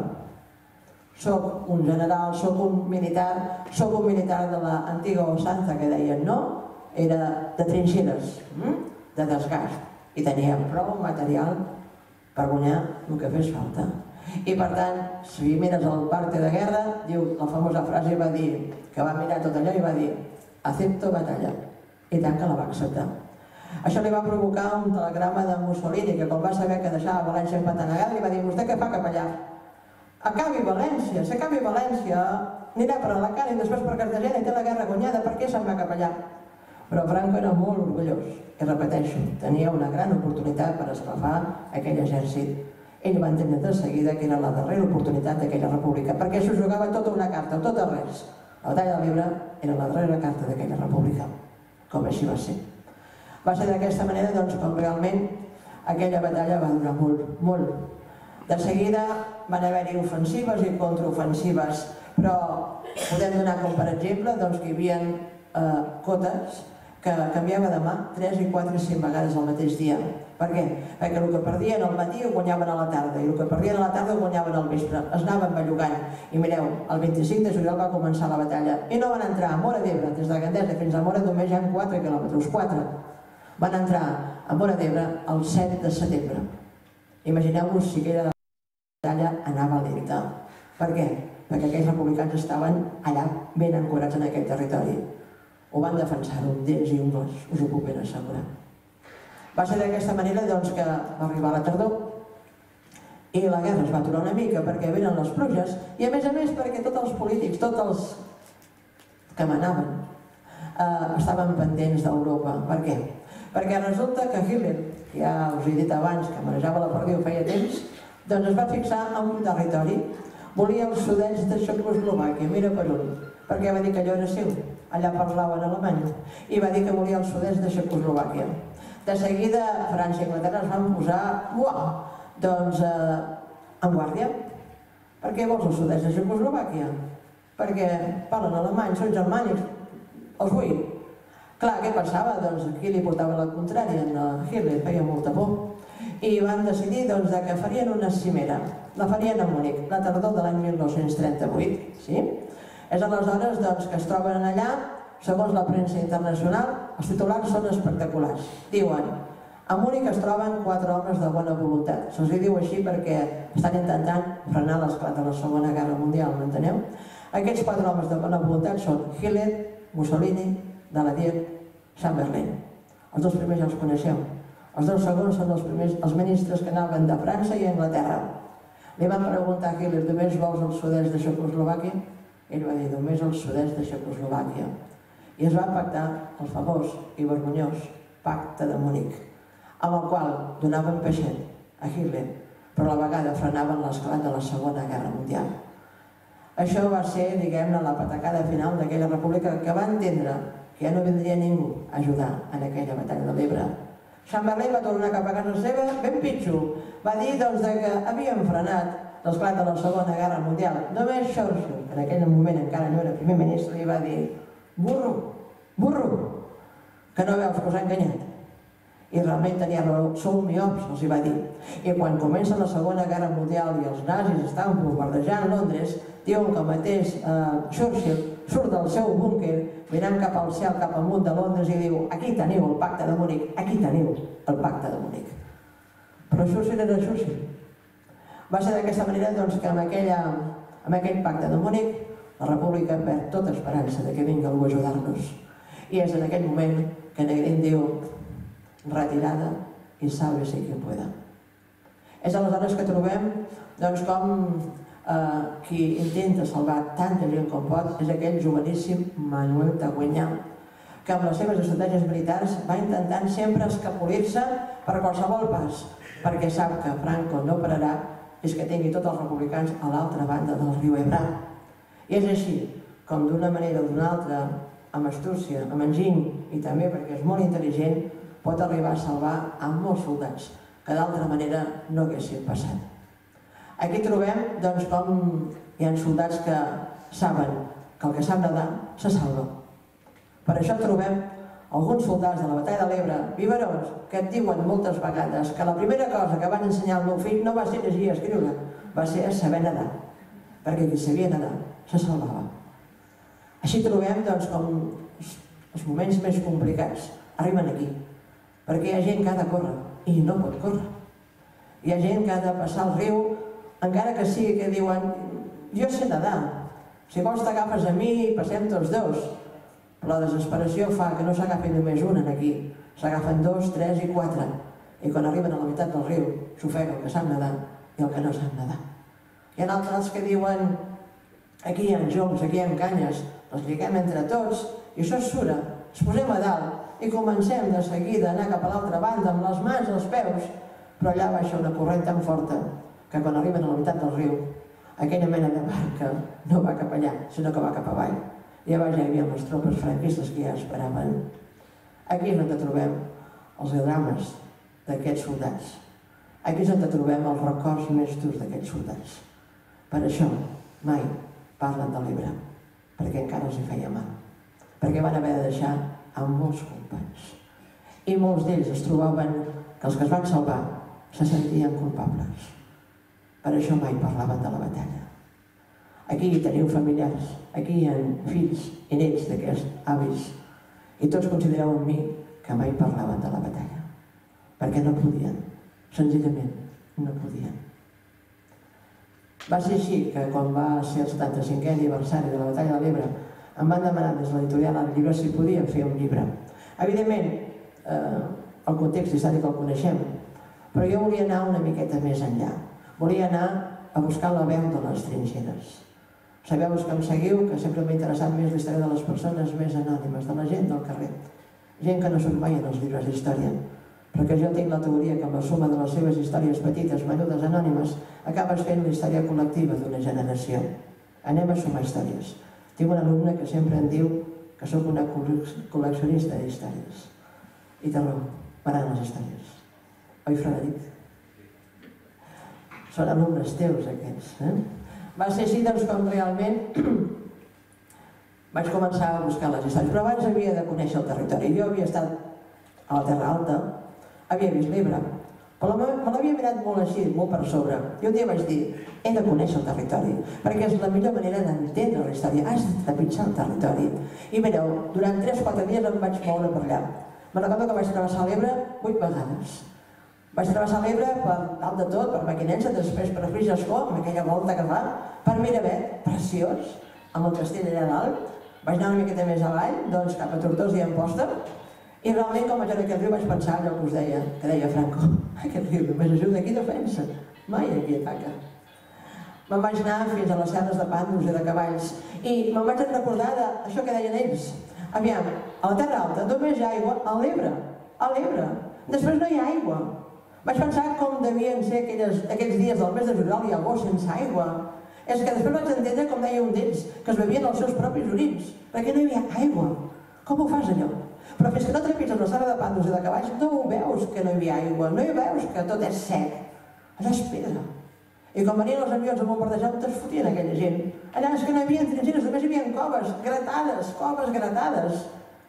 Soc un general, soc un militar, soc un militar de l'antiga Osanza, que deien no, era de trinxeres, de desgast, i tenia prou material per guanyar el que fes falta. I per tant, si mires el parte de guerra, diu la famosa frase, va dir, que va mirar tot allò i va dir: acepto batalla. I tant que la va acceptar. Això li va provocar un telegrama de Mussolini, que quan va saber que deixava València empantanegada, li va dir: vostè què fa cap allà? Acabi València, s'acabi València, anirà per Alacant i després per Cartagena i té la guerra guanyada, per què se'n va cap allà? Però Franco era molt orgullós, i repeteixo, tenia una gran oportunitat per esclafar aquell exèrcit. Ell va entendre de seguida que era la darrera oportunitat d'aquella república, perquè s'ho jugava tota una carta, tot o res. La batalla de l'Ebre era la darrera carta d'aquella república, com així va ser. Va ser d'aquesta manera doncs, com realment aquella batalla va durar molt, molt. De seguida van haver-hi ofensives i contraofensives, però podem donar com per exemple doncs, que hi havia eh, cotes que canviava de mà tres i quatre i cinc vegades al mateix dia. Per què? Perquè el que perdien al matí ho guanyaven a la tarda i el que perdien a la tarda ho guanyaven al vespre. Es anaven bellugant. I mireu, el vint-i-cinc de juliol va començar la batalla i no van entrar a Móra d'Ebre, des de Gandesa fins a Móra només hi ha quatre quilòmetres, quatre. Van entrar a Móra d'Ebre el set de setembre. Imagineu-vos si aquella batalla anava lenta. Per què? Perquè aquells republicans estaven allà ben ancorats en aquell territori. Ho van defensar-ho amb dents i ungles, us ho puc ben assegurar. Va ser d'aquesta manera doncs, que va arribar la tardor i la guerra es va aturar una mica perquè venen les pluges i a més a més perquè tots els polítics, tots els que manaven, eh, estaven pendents d'Europa. Per què? Perquè resulta que Hitler, que ja us he dit abans que manejava la perdiu feia temps, doncs es va fixar en un territori. Volia el sud-est de Txecoslovàquia, mira per on, perquè va dir que allò era seu, allà parlaven alemany, i va dir que volia el sud-est de Txecoslovàquia. De seguida, França i Anglaterra es van posar, uau, doncs, eh, en guàrdia. Per què vols el sud-est de Txecoslovàquia? Perquè parlen alemany, són germànics, els vull. Clar, què pensava? Doncs aquí li portava la contrària, en Hitler feia molta por. I van decidir doncs, que farien una cimera. La farien a Múnich, la tardor de l'any mil nou-cents trenta-vuit. Sí? És aleshores doncs, que es troben allà, segons la premsa internacional, els titulars són espectaculars. Diuen, a Múnich es troben quatre homes de bona voluntat. Se'ls diu així perquè estan intentant frenar l'esclat de la Segona Guerra Mundial, m'enteneu? Aquests quatre homes de bona voluntat són Hitler, Mussolini, Daladier, Chamberlain. Els dos primers ja els coneixeu. Els dos segons són els primers, els ministres que anaven de França i Anglaterra. Li van preguntar a Hitler, només vols el sud-est de Txecoslovàquia? Ell va dir, només el sud-est de Txecoslovàquia. I es va pactar el famós i vergonyós Pacte de Múnich, amb el qual donaven peixet a Hitler, però a la vegada frenaven l'esclat de la Segona Guerra Mundial. Això va ser, diguem-ne, la patacada final d'aquella república que va entendre que ja no vindria ningú a ajudar en aquella batalla de l'Ebre. Chamberlain va tornar cap a casa seva ben pitxo. Va dir doncs, que havien frenat l'esclat de la Segona Guerra Mundial. Només Churchill, que en aquell moment encara no era primer ministre, li va dir: burro, burro, que no veus que us ha enganyat. I realment tenia raó, sou miops, els hi va dir. I quan comença la Segona Guerra Mundial i els nazis estaven bombardejant Londres, diuen que el mateix Churchill surt del seu búnquer mirant cap al cel, cap amunt de Londres i diu: aquí teniu el pacte de Munic, aquí teniu el pacte de Munic. Però Churchill era Churchill. Va ser d'aquesta manera doncs, que amb, aquella, amb aquell pacte de Munic la República perd tota esperança de que vingui algú a ajudar-nos. I és en aquell moment que Negrín diu: retirada i sálvese quien pueda. És aleshores que trobem doncs, com eh, qui intenta salvar tanta gent com pot és aquell joveníssim Manuel Tagüeñá, que amb les seves estratègies militars va intentant sempre escapolir-se per qualsevol pas, perquè sap que Franco no pararà fins que tingui tots els republicans a l'altra banda del riu Ebre. I és així com d'una manera o d'una altra, amb astúcia, amb enginy i també perquè és molt intel·ligent, pot arribar a salvar a molts soldats que d'altra manera no haguessin passat. Aquí trobem doncs, com hi ha soldats que saben que el que sap nedar se salva. Per això trobem alguns soldats de la batalla de l'Ebre, biberons, que et diuen moltes vegades que la primera cosa que van ensenyar al meu fill no va ser llegir i escriure, va ser saber nedar, perquè qui sabia nedar se salvava. Així trobem doncs, com els moments més complicats arriben aquí, perquè hi ha gent que ha de córrer i no pot córrer. Hi ha gent que ha de passar el riu, encara que sigui que diuen: jo sé nedar, si vols t'agafes a mi i passem tots dos. Però la desesperació fa que no s'agafi només un aquí, s'agafen dos, tres i quatre, i quan arriben a la meitat del riu s'ofega el que sap nedar i el que no sap nedar. Hi ha altres que diuen: aquí hi ha joncs, aquí hi ha canyes, les lliguem entre tots i això es sura, ens posem a dalt i comencem de seguida a anar cap a l'altra banda amb les mans als peus, però allà baixa una corrent tan forta que quan arriben a la meitat del riu aquella mena de barca no va cap allà, sinó que va cap avall. I a baix ja hi havia les tropes franquistes que ja esperaven. Aquí és on trobem els drames d'aquests soldats. Aquí és on trobem els records més durs d'aquests soldats. Per això mai parlen de l'Ebre, perquè encara els hi feia mal, perquè van haver de deixar amb molts companys. I molts d'ells es trobaven que els que es van salvar se sentien culpables. Per això mai parlaven de la batalla. Aquí hi teniu familiars, aquí hi ha fills i nets d'aquests avis, i tots considereu amb mi que mai parlaven de la batalla, perquè no podien, senzillament no podien. Va ser així que quan va ser el setanta-cinquè aniversari de la batalla de l'Ebre em van demanar des de l'editorial El Llibre si podíem fer un llibre. Evidentment, eh, el context històric el coneixem, però jo volia anar una miqueta més enllà. Volia anar a buscar la veu de les trinxeres. Sabeu que em seguiu que sempre m'ha interessat més la història de les persones més anònimes, de la gent del carrer. Gent que no surt mai en els llibres d'història, però que jo tinc la teoria que amb la suma de les seves històries petites, menudes, anònimes, acabes fent la història col·lectiva d'una generació. Anem a sumar històries. Tinc un alumne que sempre em diu que sóc una col·leccionista d'històries. I té raó, m'agraden les històries. Oi, Frederic? Són alumnes teus, aquests. Eh? Va ser així doncs, com realment vaig començar a buscar les històries. Però abans havia de conèixer el territori. Jo havia estat a la Terra Alta, havia vist l'Ebre, però me l'havia mirat molt així, molt per sobre. I un dia vaig dir, he de conèixer el territori, perquè és la millor manera d'entendre la història. Has de trepitjar el territori. I mireu, durant tres o quatre dies em vaig moure per allà. Me recordo que vaig travessar l'Ebre vuit vegades. Vaig travessar l'Ebre per dalt de tot, per Mequinensa, després per Frisescó, amb aquella volta que fa, per Miravet, preciós, amb el castell allà dalt. Vaig anar una miqueta més avall, doncs cap a Tortosa i Amposta, i realment quan vaig anar a aquest riu vaig pensar allò que us deia, que deia Franco, aquest riu només ajuda aquí defensa, mai aquí ataca. Me'n vaig anar fins a les serres de Pàndols i de Cavalls, i me'n vaig recordar d'això que deien ells. Aviam, a la Terra Alta només hi ha aigua a l'Ebre, a l'Ebre. Després no hi ha aigua. Vaig pensar com devien ser aquells dies del mes de juliol i agost sense aigua. És que després vaig entendre, com deia un d'ells, que es bevien els seus propis orins, perquè no hi havia aigua. Com ho fas, allò? Però fins que no trepitges la serra de Pàndols i de Cavalls no ho veus que no hi havia aigua, no hi veus que tot és sec. Allà és pedra. I quan venien els avions a bombardejar, on es fotien aquella gent? Allà és que no hi havia trinxeres, només hi havia coves gratades, coves gratades.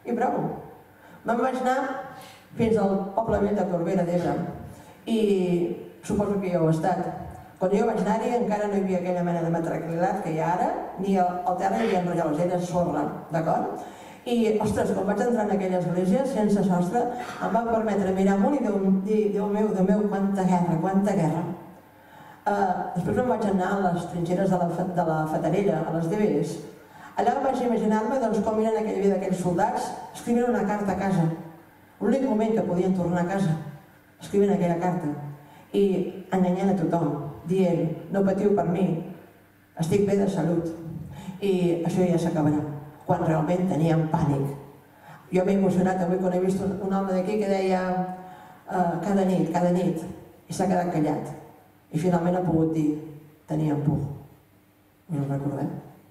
i prou. Me'n vaig anar fins al poble vell de Corbera d'Ebre i suposo que ja ho he estat. Quan jo vaig anar-hi encara no hi havia aquella mena de matraquilat que hi ha ara, ni al terra hi havia enrotlladors, era sorra, d'acord? I, ostres, quan vaig entrar en aquella església, sense sostre, em va permetre mirar amunt i dir, Déu meu, Déu meu, quanta guerra, quanta guerra. Després me'n vaig anar a les trinxeres de la Fatarella, a les D B Es. Allà vaig imaginar-me com eren aquella vida d'aquells soldats escrivint una carta a casa. L'únic moment que podien tornar a casa, escrivint aquella carta i enganyant a tothom, dient, no patiu per mi, estic bé de salut i això ja s'acabarà, quan realment teníem pànic. Jo m'he emocionat avui quan he vist un home d'aquí que deia cada nit, cada nit, i s'ha quedat callat. I finalment ha pogut dir, teníem por. Us ho recordem?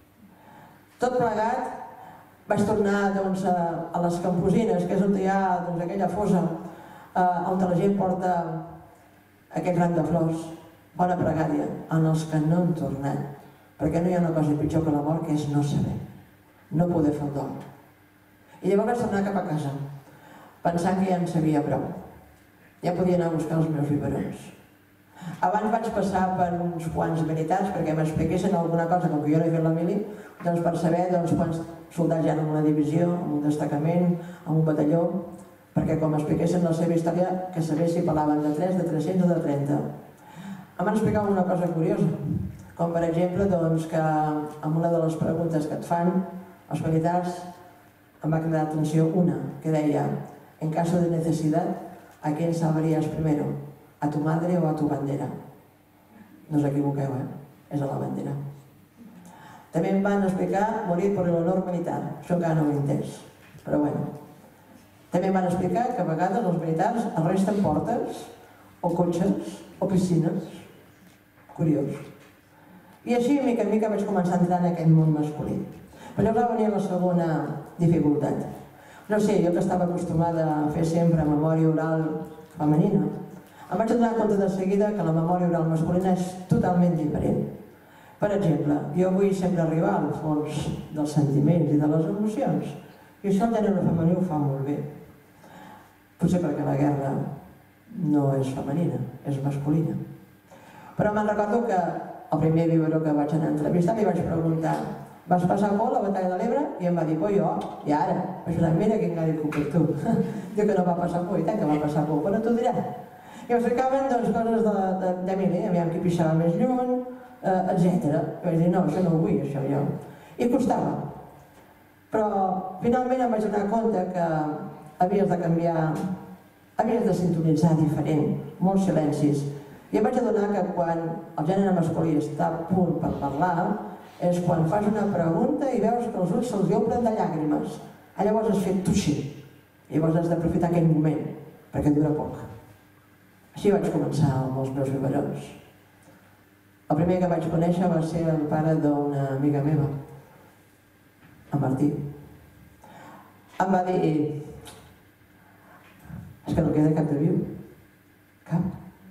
Tot plegat, vaig tornar a les Camposines, que és on hi ha aquella fossa on la gent porta aquest ram de flors. Bona pregària, en els que no han tornat, perquè no hi ha una cosa pitjor que la mort, que és no saber, no poder fer el dol. I llavors vaig tornar cap a casa, pensant que ja en sabia prou. Ja podia anar a buscar els meus biberons. Abans vaig passar per uns quants militars perquè m'expliquessin alguna cosa, com que jo no he fet la mili, doncs per saber quants soldats hi ha en una divisió, en un destacament, en un batalló, perquè com m'expliquessin la seva història, que sabés si parlaven de tres, de tres-cents o de trenta. Em van explicar una cosa curiosa, com per exemple que en una de les preguntes que et fan els militars em va cridar l'atenció una, que deia en caso de necesidad, ¿a quién salvarías primero? ¿A tu madre o a tu bandera? No us equivoqueu, eh? És a la bandera. També em van explicar morir per l'honor militar, això encara no ho he entès, però bueno. També em van explicar que a vegades els militars arresten portes o cotxes o piscines. Curiós. I així, mica en mica, vaig començar a entrar en aquest món masculí. Però llavors va venir la segona dificultat. No sé, jo que estava acostumada a fer sempre memòria oral femenina, em vaig donar compte de seguida que la memòria oral masculina és totalment diferent. Per exemple, jo vull sempre arribar al fons dels sentiments i de les emocions, i això el gènere femení ho fa molt bé. Potser perquè la guerra no és femenina, és masculina. Però me'n recordo que el primer biberó que vaig anar a entrevistar li vaig preguntar vas passar por a la batalla de l'Ebre? I em va dir, pues jo, i ara? Vaig dir, mira quin gari cupes tu. Diu que no va passar por, i tant que va passar por, però t'ho dirà. I m'explicaven coses de mili, aviam qui pixava més lluny, etcètera. I vaig dir, no, això no ho vull, això jo. I costava. Però finalment em vaig donar compte que havies de canviar, havies de sintonitzar diferent, molts silencis. I em vaig adonar que quan el gènere masculí està a punt per parlar és quan fas una pregunta i veus que els ulls se'ls omplen de llàgrimes. Llavors has fet tuixir. Llavors has d'aprofitar aquell moment, perquè dura poc. Així vaig començar amb els meus biberons. El primer que vaig conèixer va ser el pare d'una amiga meva, en Martí. Em va dir, és que no queda cap de viu. Cap.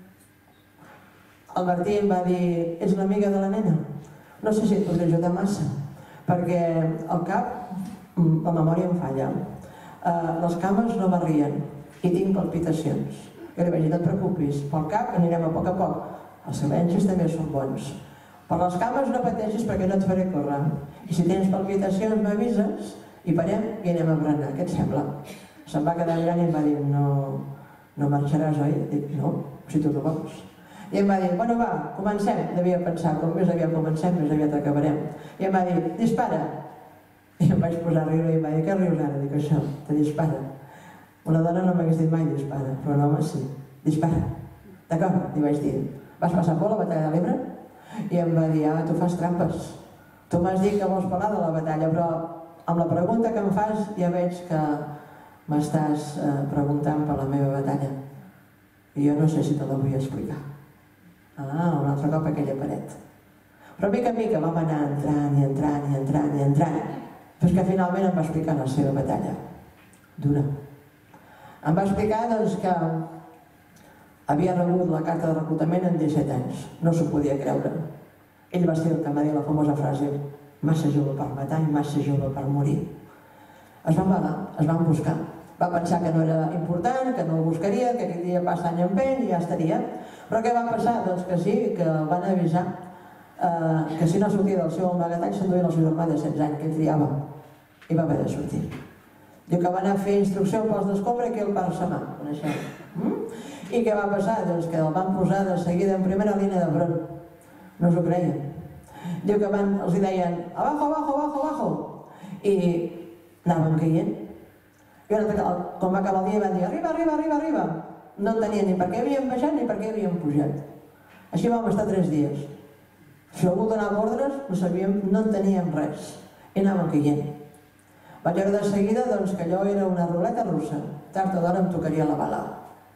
El Martí em va dir, ets l'amiga de la nena? No sé si et podré ajudar massa, perquè al cap la memòria em falla. Les cames no m'arrien i tinc palpitacions. Jo li vaig dir, no et preocupis, pel cap anirem a poc a poc. Els silencis també són bons. Per les cames no pateixis perquè no et faré córrer. I si tens palpitacions m'avises i parem i anem a berenar. Què et sembla? Se'm va quedar mirant i em va dir, no marxaràs, oi? Dic, no, si tu no vols. I em va dir, bueno va, comencem. Devia pensar, com més aviat comencem, més aviat acabarem. I em va dir, dispara. I em vaig posar a riure i em va dir, què rius ara? Dic, això, te dispara. Una dona no m'hagués dit mai dispara, però un home sí. Dispara. D'acord? Li vaig dir, vas passar por a la batalla de l'Ebre? I em va dir, ah, tu fas trampes. Tu m'has dit que vols parlar de la batalla, però amb la pregunta que em fas ja veig que m'estàs preguntant per la meva batalla. I jo no sé si te la vull explicar. Ah, un altre cop aquella paret. Però mica en mica vam anar entrant i entrant i entrant i entrant, fins que finalment em va explicar la seva batalla. Dura. Em va explicar doncs, que havia rebut la carta de reclutament en disset anys. No s'ho podia creure. Ell va ser el que em va dir la famosa frase massa jove per matar i massa jove per morir. Es van vagar, es van buscar. Va pensar que no era important, que no el buscaria, que aquell dia passa any empeny i ja estaria. Però què va passar? Doncs que sí, que el van avisar que si no sortia del seu amagatall s'enduia el seu germà de setze anys, que ell triava, i va haver de sortir. Diu que va anar a fer instrucció pels d'escombra i que el va arsamar, coneixeu? I què va passar? Doncs que el van posar de seguida en primera línia de front. No s'ho creien. Diu que els deien abajo, abajo, abajo, abajo, i anaven caient. I quan va acabar el dia van dir arriba, arriba, arriba, arriba. No entenien ni per què havien baixat ni per què havien pujat. Així vam estar tres dies. Si algú donava ordres, no sabíem, no enteníem res. I anàvem caient. Vaig veure de seguida doncs, que allò era una ruleta russa. Tard o d'hora em tocaria la bala.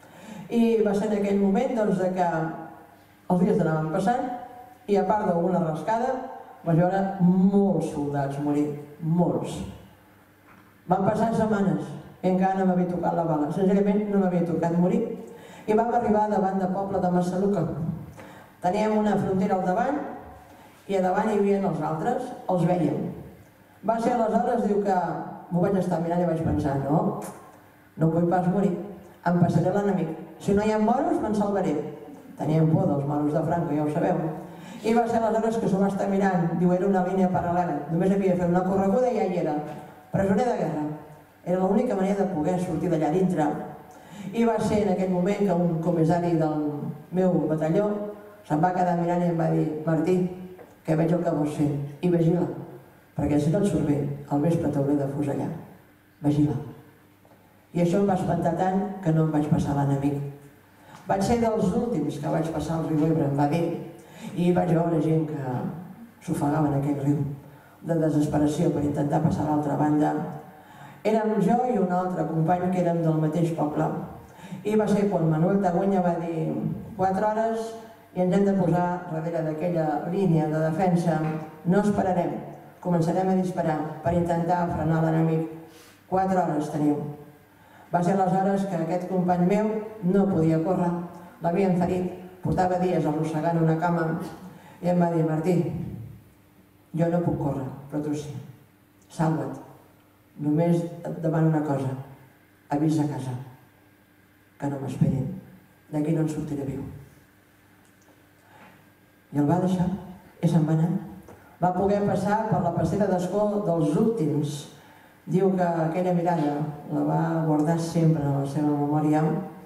I va ser en aquell moment doncs, que els dies anaven passant i a part d'alguna rascada vaig veure molts soldats morir. Molts. Van passar setmanes i encara no m'havia tocat la bala. Senzillament no m'havia tocat morir. I vam arribar davant del poble de Massaluca. Teníem una frontera al davant i a davant hi havia els altres, els vèiem. Va ser aleshores, diu que m'ho vaig estar mirant i vaig pensar, no, no vull pas morir, em passaré l'enemic. Si no hi ha moros, me'n salvaré. Teníem por dels moros de Franco, ja ho sabeu. I va ser aleshores que s'ho va estar mirant, diu, era una línia paral·lela, només havia de fer una correguda i ja hi era. Presoner de guerra. Era l'única manera de poder sortir d'allà dintre. I va ser en aquell moment que un comissari del meu batalló se'm va quedar mirant i em va dir, Martí, que veig el que vols fer, i vigila, perquè si no et surt bé, al vespre t'hauré de fusellar. Vigila. I això em va espantar tant que no em vaig passar l'enemic. Vaig ser dels últims que vaig passar el riu Ebre, em va dir, i vaig veure gent que s'ofegava en aquell riu, de desesperació per intentar passar a l'altra banda. Érem jo i un altre company que érem del mateix poble. I va ser quan Manuel Tagüenya va dir quatre hores i ens hem de posar darrere d'aquella línia de defensa. No esperarem, començarem a disparar per intentar frenar l'enemic. Quatre hores teniu. Va ser aleshores que aquest company meu no podia córrer, l'havien ferit, portava dies arrossegant una cama i em va dir, Martí, jo no puc córrer, però tu sí. Salva't. Només et demano una cosa, avisa a casa, que no m'esperin, d'aquí no en sortiré viu. I el va deixar, i se'n va anar. Va poder passar per la passera d'escó dels últims. Diu que aquella mirada la va guardar sempre en la seva memòria.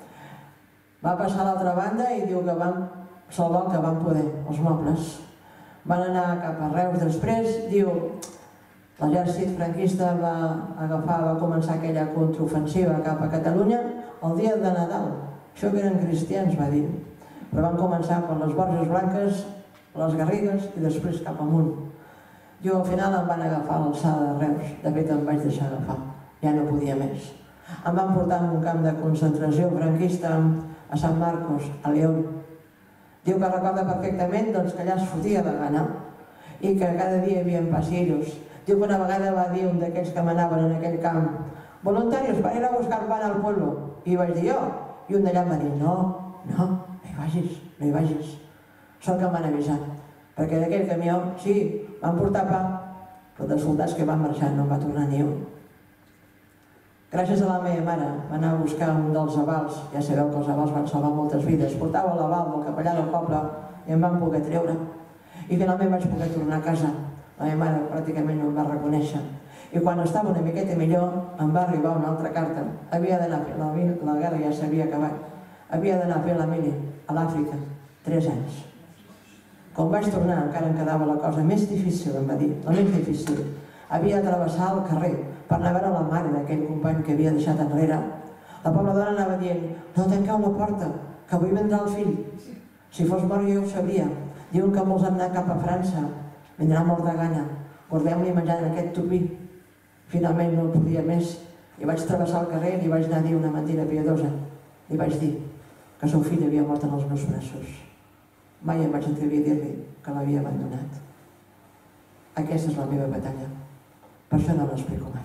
Va passar a l'altra banda i diu que van salvar el que van poder, els mobles. Van anar cap a Reus després, diu, l'exèrcit franquista va agafar, va començar aquella contraofensiva cap a Catalunya el dia de Nadal. Això que eren cristians, va dir. Però van començar per les Borges Blanques, les Garrigues i després cap amunt. Jo al final em van agafar a l'alçada de Reus, de fet em vaig deixar agafar, ja no podia més. Em van portar a un camp de concentració franquista a Sant Marcos, a León. Diu que recorda perfectament doncs, que allà es fotia de gana i que cada dia hi havia passillos. Diu que una vegada va dir un d'aquells que manaven en aquell camp, voluntarios para ir a buscar pan al pueblo. I vaig dir jo, i un d'allà em va dir, no, no, no hi vagis, no hi vagis. Són que m'han avisat, perquè d'aquell camió, sí, van portar pa, però dels soldats que van marxar no en va tornar ni un. Gràcies a la meva mare va anar a buscar un dels avals, ja sabeu que els avals van salvar moltes vides, portava l'aval del capellà del poble i em van poder treure. I finalment vaig poder tornar a casa. La meva mare pràcticament no em va reconèixer. I quan estava una miqueta millor em va arribar una altra carta. Havia d'anar a fer, la, la guerra ja s'havia acabat. Havia d'anar a fer la mili a l'Àfrica, tres anys. Quan vaig tornar encara em quedava la cosa més difícil, em va dir, la més difícil. Havia de travessar el carrer per anar a veure la mare d'aquell company que havia deixat enrere. La pobra dona anava dient, no tanqueu la porta, que avui vendrà el fill. Si fos mort jo ho sabria. Diuen que molts han anat cap a França. Vindrà mort de gana. Guardem-li menjant en aquest tupí. Finalment no podia més. I vaig travessar el carrer i li vaig anar a dir una mentida piadosa. Li vaig dir que el seu fill havia mort en els meus braços. Mai em vaig atrevir a dir-li que l'havia abandonat. Aquesta és la meva batalla. Per això no l'explico mai.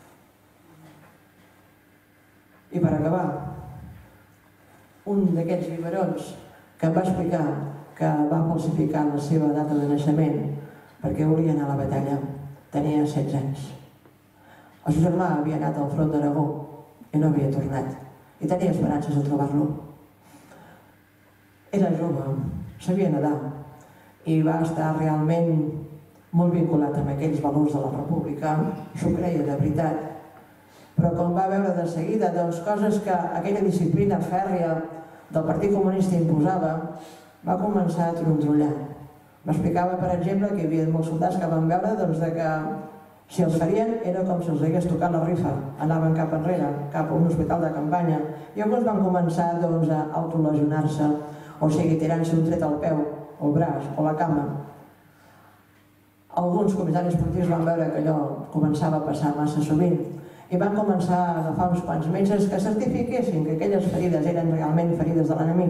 I per acabar, un d'aquests biberons que em va explicar que va falsificar la seva data de naixement perquè volia anar a la batalla, tenia setze anys. El seu germà havia anat al front d'Aragó i no havia tornat, i tenia esperances de trobar-lo. Era jove, sabia nedar, i va estar realment molt vinculat amb aquells valors de la república, s'ho creia de veritat. Però quan va veure de seguida doncs, coses que aquella disciplina fèrria del Partit Comunista imposava, va començar a trontrollar. M'explicava, per exemple, que hi havia molts soldats que van veure doncs, que si els farien era com si els hagués tocat la rifa, anaven cap enrere, cap a un hospital de campanya, i alguns van començar doncs, a autolesionar-se, o sigui, tirant-se un tret al peu, o el braç, o la cama. Alguns comissaris esportius van veure que allò començava a passar massa sovint i van començar a agafar uns quants metges que certifiquessin que aquelles ferides eren realment ferides de l'enemic.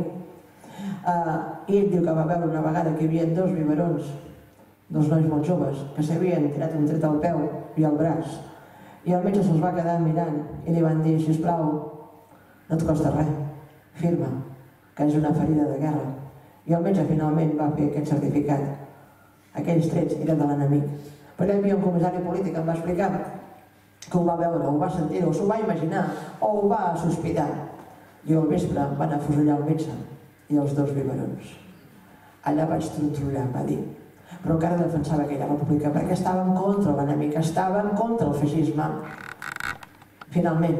I ell diu que va veure una vegada que hi havia dos biberons, dos nois molt joves, que s'havien tirat un tret al peu i al braç. I el metge se'ls va quedar mirant i li van dir, sisplau, no et costa res, firma, que és una ferida de guerra. I el metge finalment va fer aquest certificat. Aquells trets eren de l'enemic. Però hi havia un comissari polític que em va explicar que ho va veure, ho va sentir, o s'ho va imaginar, o ho va sospitar. I al vespre van afusellar el metge i els dos biberons. Allà vaig trontrollar, va dir. Però encara defensava aquella república perquè estava en contra l'enemic, estava en contra el feixisme. Finalment,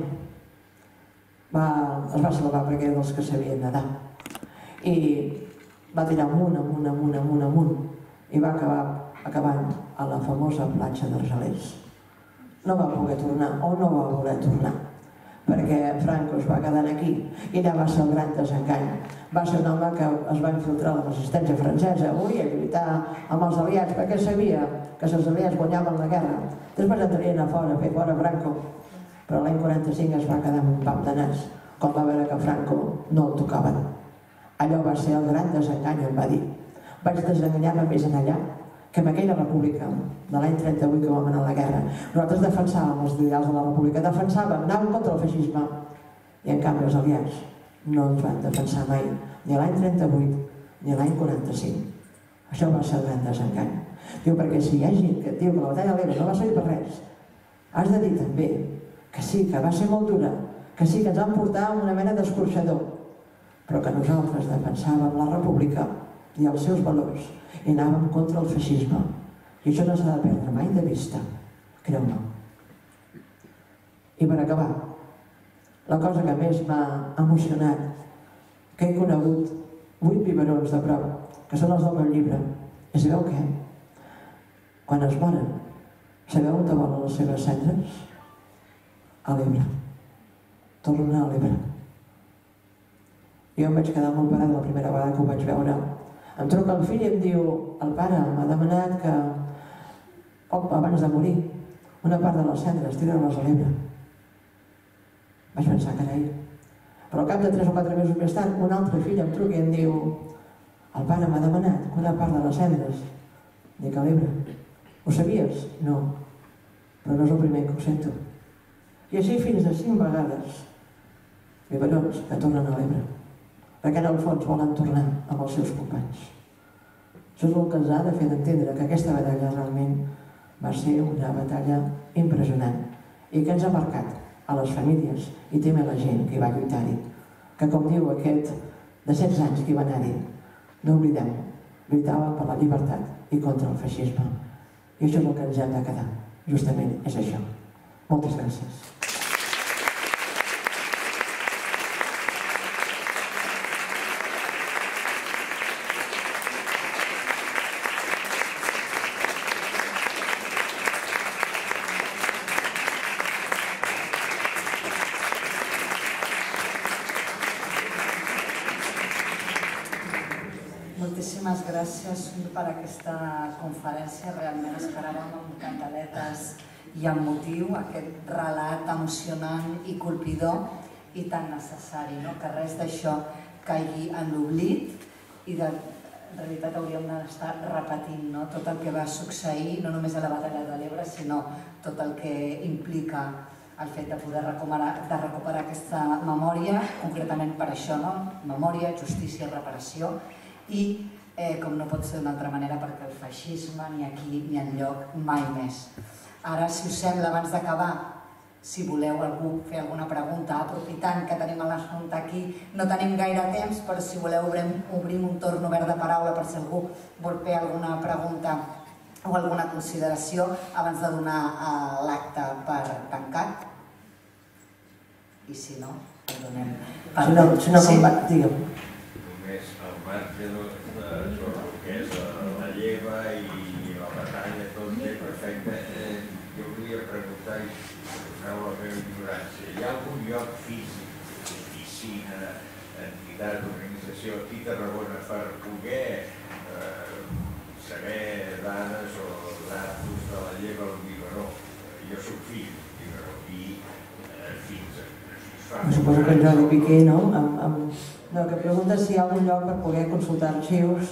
va, es va salvar perquè era dels que sabien nedar. I va tirar amunt, amunt, amunt, amunt, amunt, i va acabar acabant a la famosa platja d'Argelers. No va poder tornar, o no va voler tornar, perquè Franco es va quedar aquí i allà va ser el gran desengany. Va ser un home que es va infiltrar a la resistència francesa, volia lluitar amb els aliats perquè sabia que si els aliats guanyaven la guerra, després entrarien a fora, a fer fora Franco. Però l'any quaranta-cinc es va quedar amb un pam de nas, quan va veure que Franco no el tocaven. Allò va ser el gran desengany, em va dir. Vaig desenganyar-me més en allà que en aquella república de l'any trenta-vuit que vam anar a la guerra. Nosaltres defensàvem els ideals de la república, defensàvem, anàvem contra el feixisme, i en canvi els aliats no ens van defensar mai, ni l'any trenta-vuit ni l'any quaranta-cinc. Això va ser el gran desengany. Diu, perquè si hi ha gent que et diu que la batalla de l'Ebre no va servir per res, has de dir també que sí, que va ser molt dura, que sí, que ens van portar una mena d'escorxador, però que nosaltres defensàvem la república i els seus valors i anàvem contra el feixisme. I això no s'ha de perdre mai de vista, creu-me. I per acabar, la cosa que més m'ha emocionat, que he conegut vuit biberons de prop, que són els del meu llibre, i sabeu què? Quan es moren, sabeu on volen les seves cendres? A l'Ebre. Tornen a l'Ebre. Jo em vaig quedar molt parada la primera vegada que ho vaig veure. Em truca el fill i em diu, el pare m'ha demanat que poc abans de morir una part de les cendres tirar-les a l'Ebre. Vaig pensar, carai. Però al cap de tres o quatre mesos més tard, un altre fill em truca i em diu, el pare m'ha demanat que una part de les cendres dic a l'Ebre. Ho sabies? No. Però no és el primer que ho sento. I així fins a cinc vegades biberons que tornen a l'Ebre, perquè en el fons volen tornar amb els seus companys. Això és el que ens ha de fer d'entendre que aquesta batalla realment va ser una batalla impressionant i que ens ha marcat a les famílies i també a la gent que hi va lluitar-hi, que com diu aquest de setze anys que hi va anar-hi, no oblidem, lluitaven per la llibertat i contra el feixisme. I això és el que ens hem de quedar, justament és això. Moltes gràcies. Moltíssimes gràcies per aquesta conferència. Realment esperàvem amb cantaletes i amb motiu aquest relat emocionant i colpidor i tan necessari, no? Que res d'això caigui en l'oblit i de en realitat hauríem d'estar repetint, no? Tot el que va succeir, no només a la batalla de l'Ebre, sinó tot el que implica el fet de poder recuperar, de recuperar aquesta memòria, concretament per això, no? Memòria, justícia, reparació, i eh, com no pot ser d'una altra manera, perquè el feixisme ni aquí ni enlloc mai més. Ara, si us sembla, abans d'acabar si voleu algú fer alguna pregunta, aprofitant que tenim l'assumpte aquí, no tenim gaire temps, però si voleu obrim un torn obert de paraula per si algú vol fer alguna pregunta o alguna consideració abans de donar l'acte per tancat. I si no, el donem per tancat. Si no, com va, digue'm. Només al marge sobre el que és la lleva i la batalla, tot bé, perfecte. Jo volia preguntar, i torneu a la meva ignorància, hi ha algun lloc físic, oficina, entitat, organització aquí a Tarragona per poder saber dades o datos de la lleva al Vivaró? Jo soc fill del Vivaró i fins a... Suposo que en Jordi Piqué, no? No, que pregunta si hi ha algun lloc per poder consultar arxius.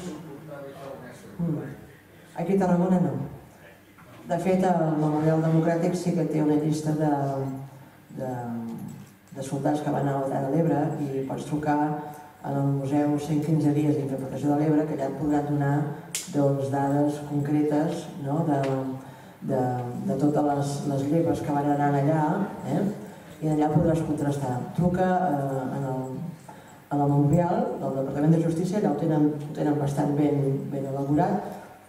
Aquí a Tarragona no. De fet, el Memorial Democràtic sí que té una llista de soldats que van a la Batalla de l'Ebre i pots trucar al Museu cent quinze dies d'Interpretació de l'Ebre, que allà et podran donar dades concretes de totes les lleves que van anar allà, i allà podràs contrastar. Truca a la Memorial del Departament de Justícia, allà ho tenen bastant ben elaborat.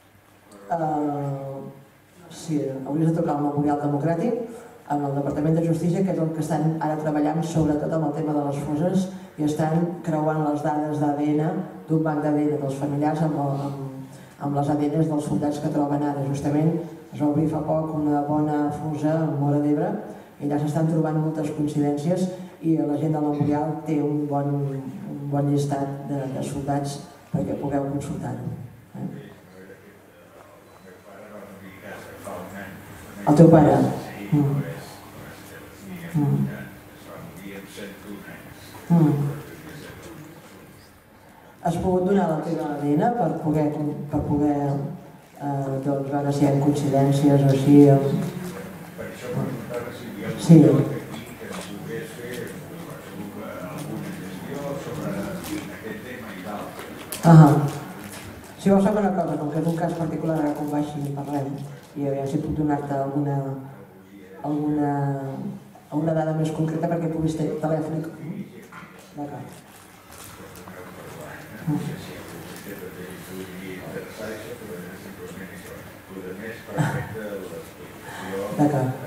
Sí, hauries de trucar al Memorial Democràtic, amb el Departament de Justícia, que és el que estan ara treballant sobretot amb el tema de les fosses i estan creuant les dades d'A D N d'un banc d'A D N dels familiars amb les A D Ns dels soldats que troben ara. Justament es va obrir fa poc una bona fossa a Móra d'Ebre i allà s'estan trobant moltes coincidències i la gent del Memorial té un bon llistat de soldats perquè pugueu consultar-ho. El teu pare? Has pogut donar la teva A D N per poder veure si hi ha coincidències o així? Per això preguntava si hi ha un lloc aquí que es pogués fer alguna gestió sobre aquest tema i d'altres. Si vols saber una cosa, com que és un cas particular, ara quan baixi i parlem, i a veure si puc donar-te alguna dada més concreta perquè puguis tenir telèfon. D'acord. D'acord.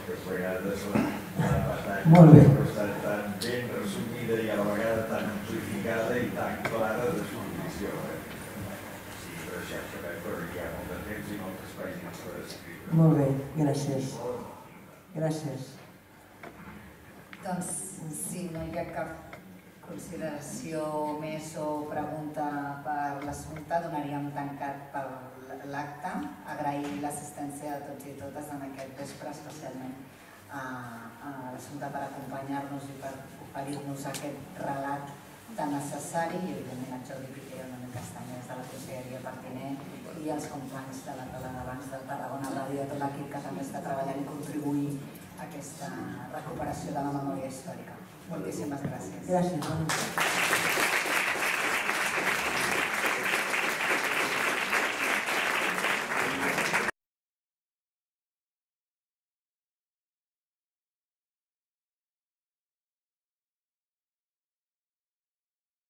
Molt bé. Tan ben resumida i a la vegada tan amplificada i tan clara d'exposició. Per això sabem que hi ha molt de temps i moltes pàgines per escriure. Molt bé, gràcies. Gràcies. Doncs, si no hi ha cap consideració més o pregunta per l'assumpte, donaríem tancat per l'acte. Agrair l'assistència de tots i totes en aquest vespre, especialment a l'assumpte per acompanyar-nos i per oferir-nos aquest relat tan necessari i, evidentment, a Jordi Piqué, a Manuel Castanyes de la Conselleria Pertinent i als companys de la taula d'abans de Tarragona Ràdio, tot l'equip que també està treballant i contribuint a aquesta recuperació de la memòria històrica. Moltíssimes gràcies. Gràcies.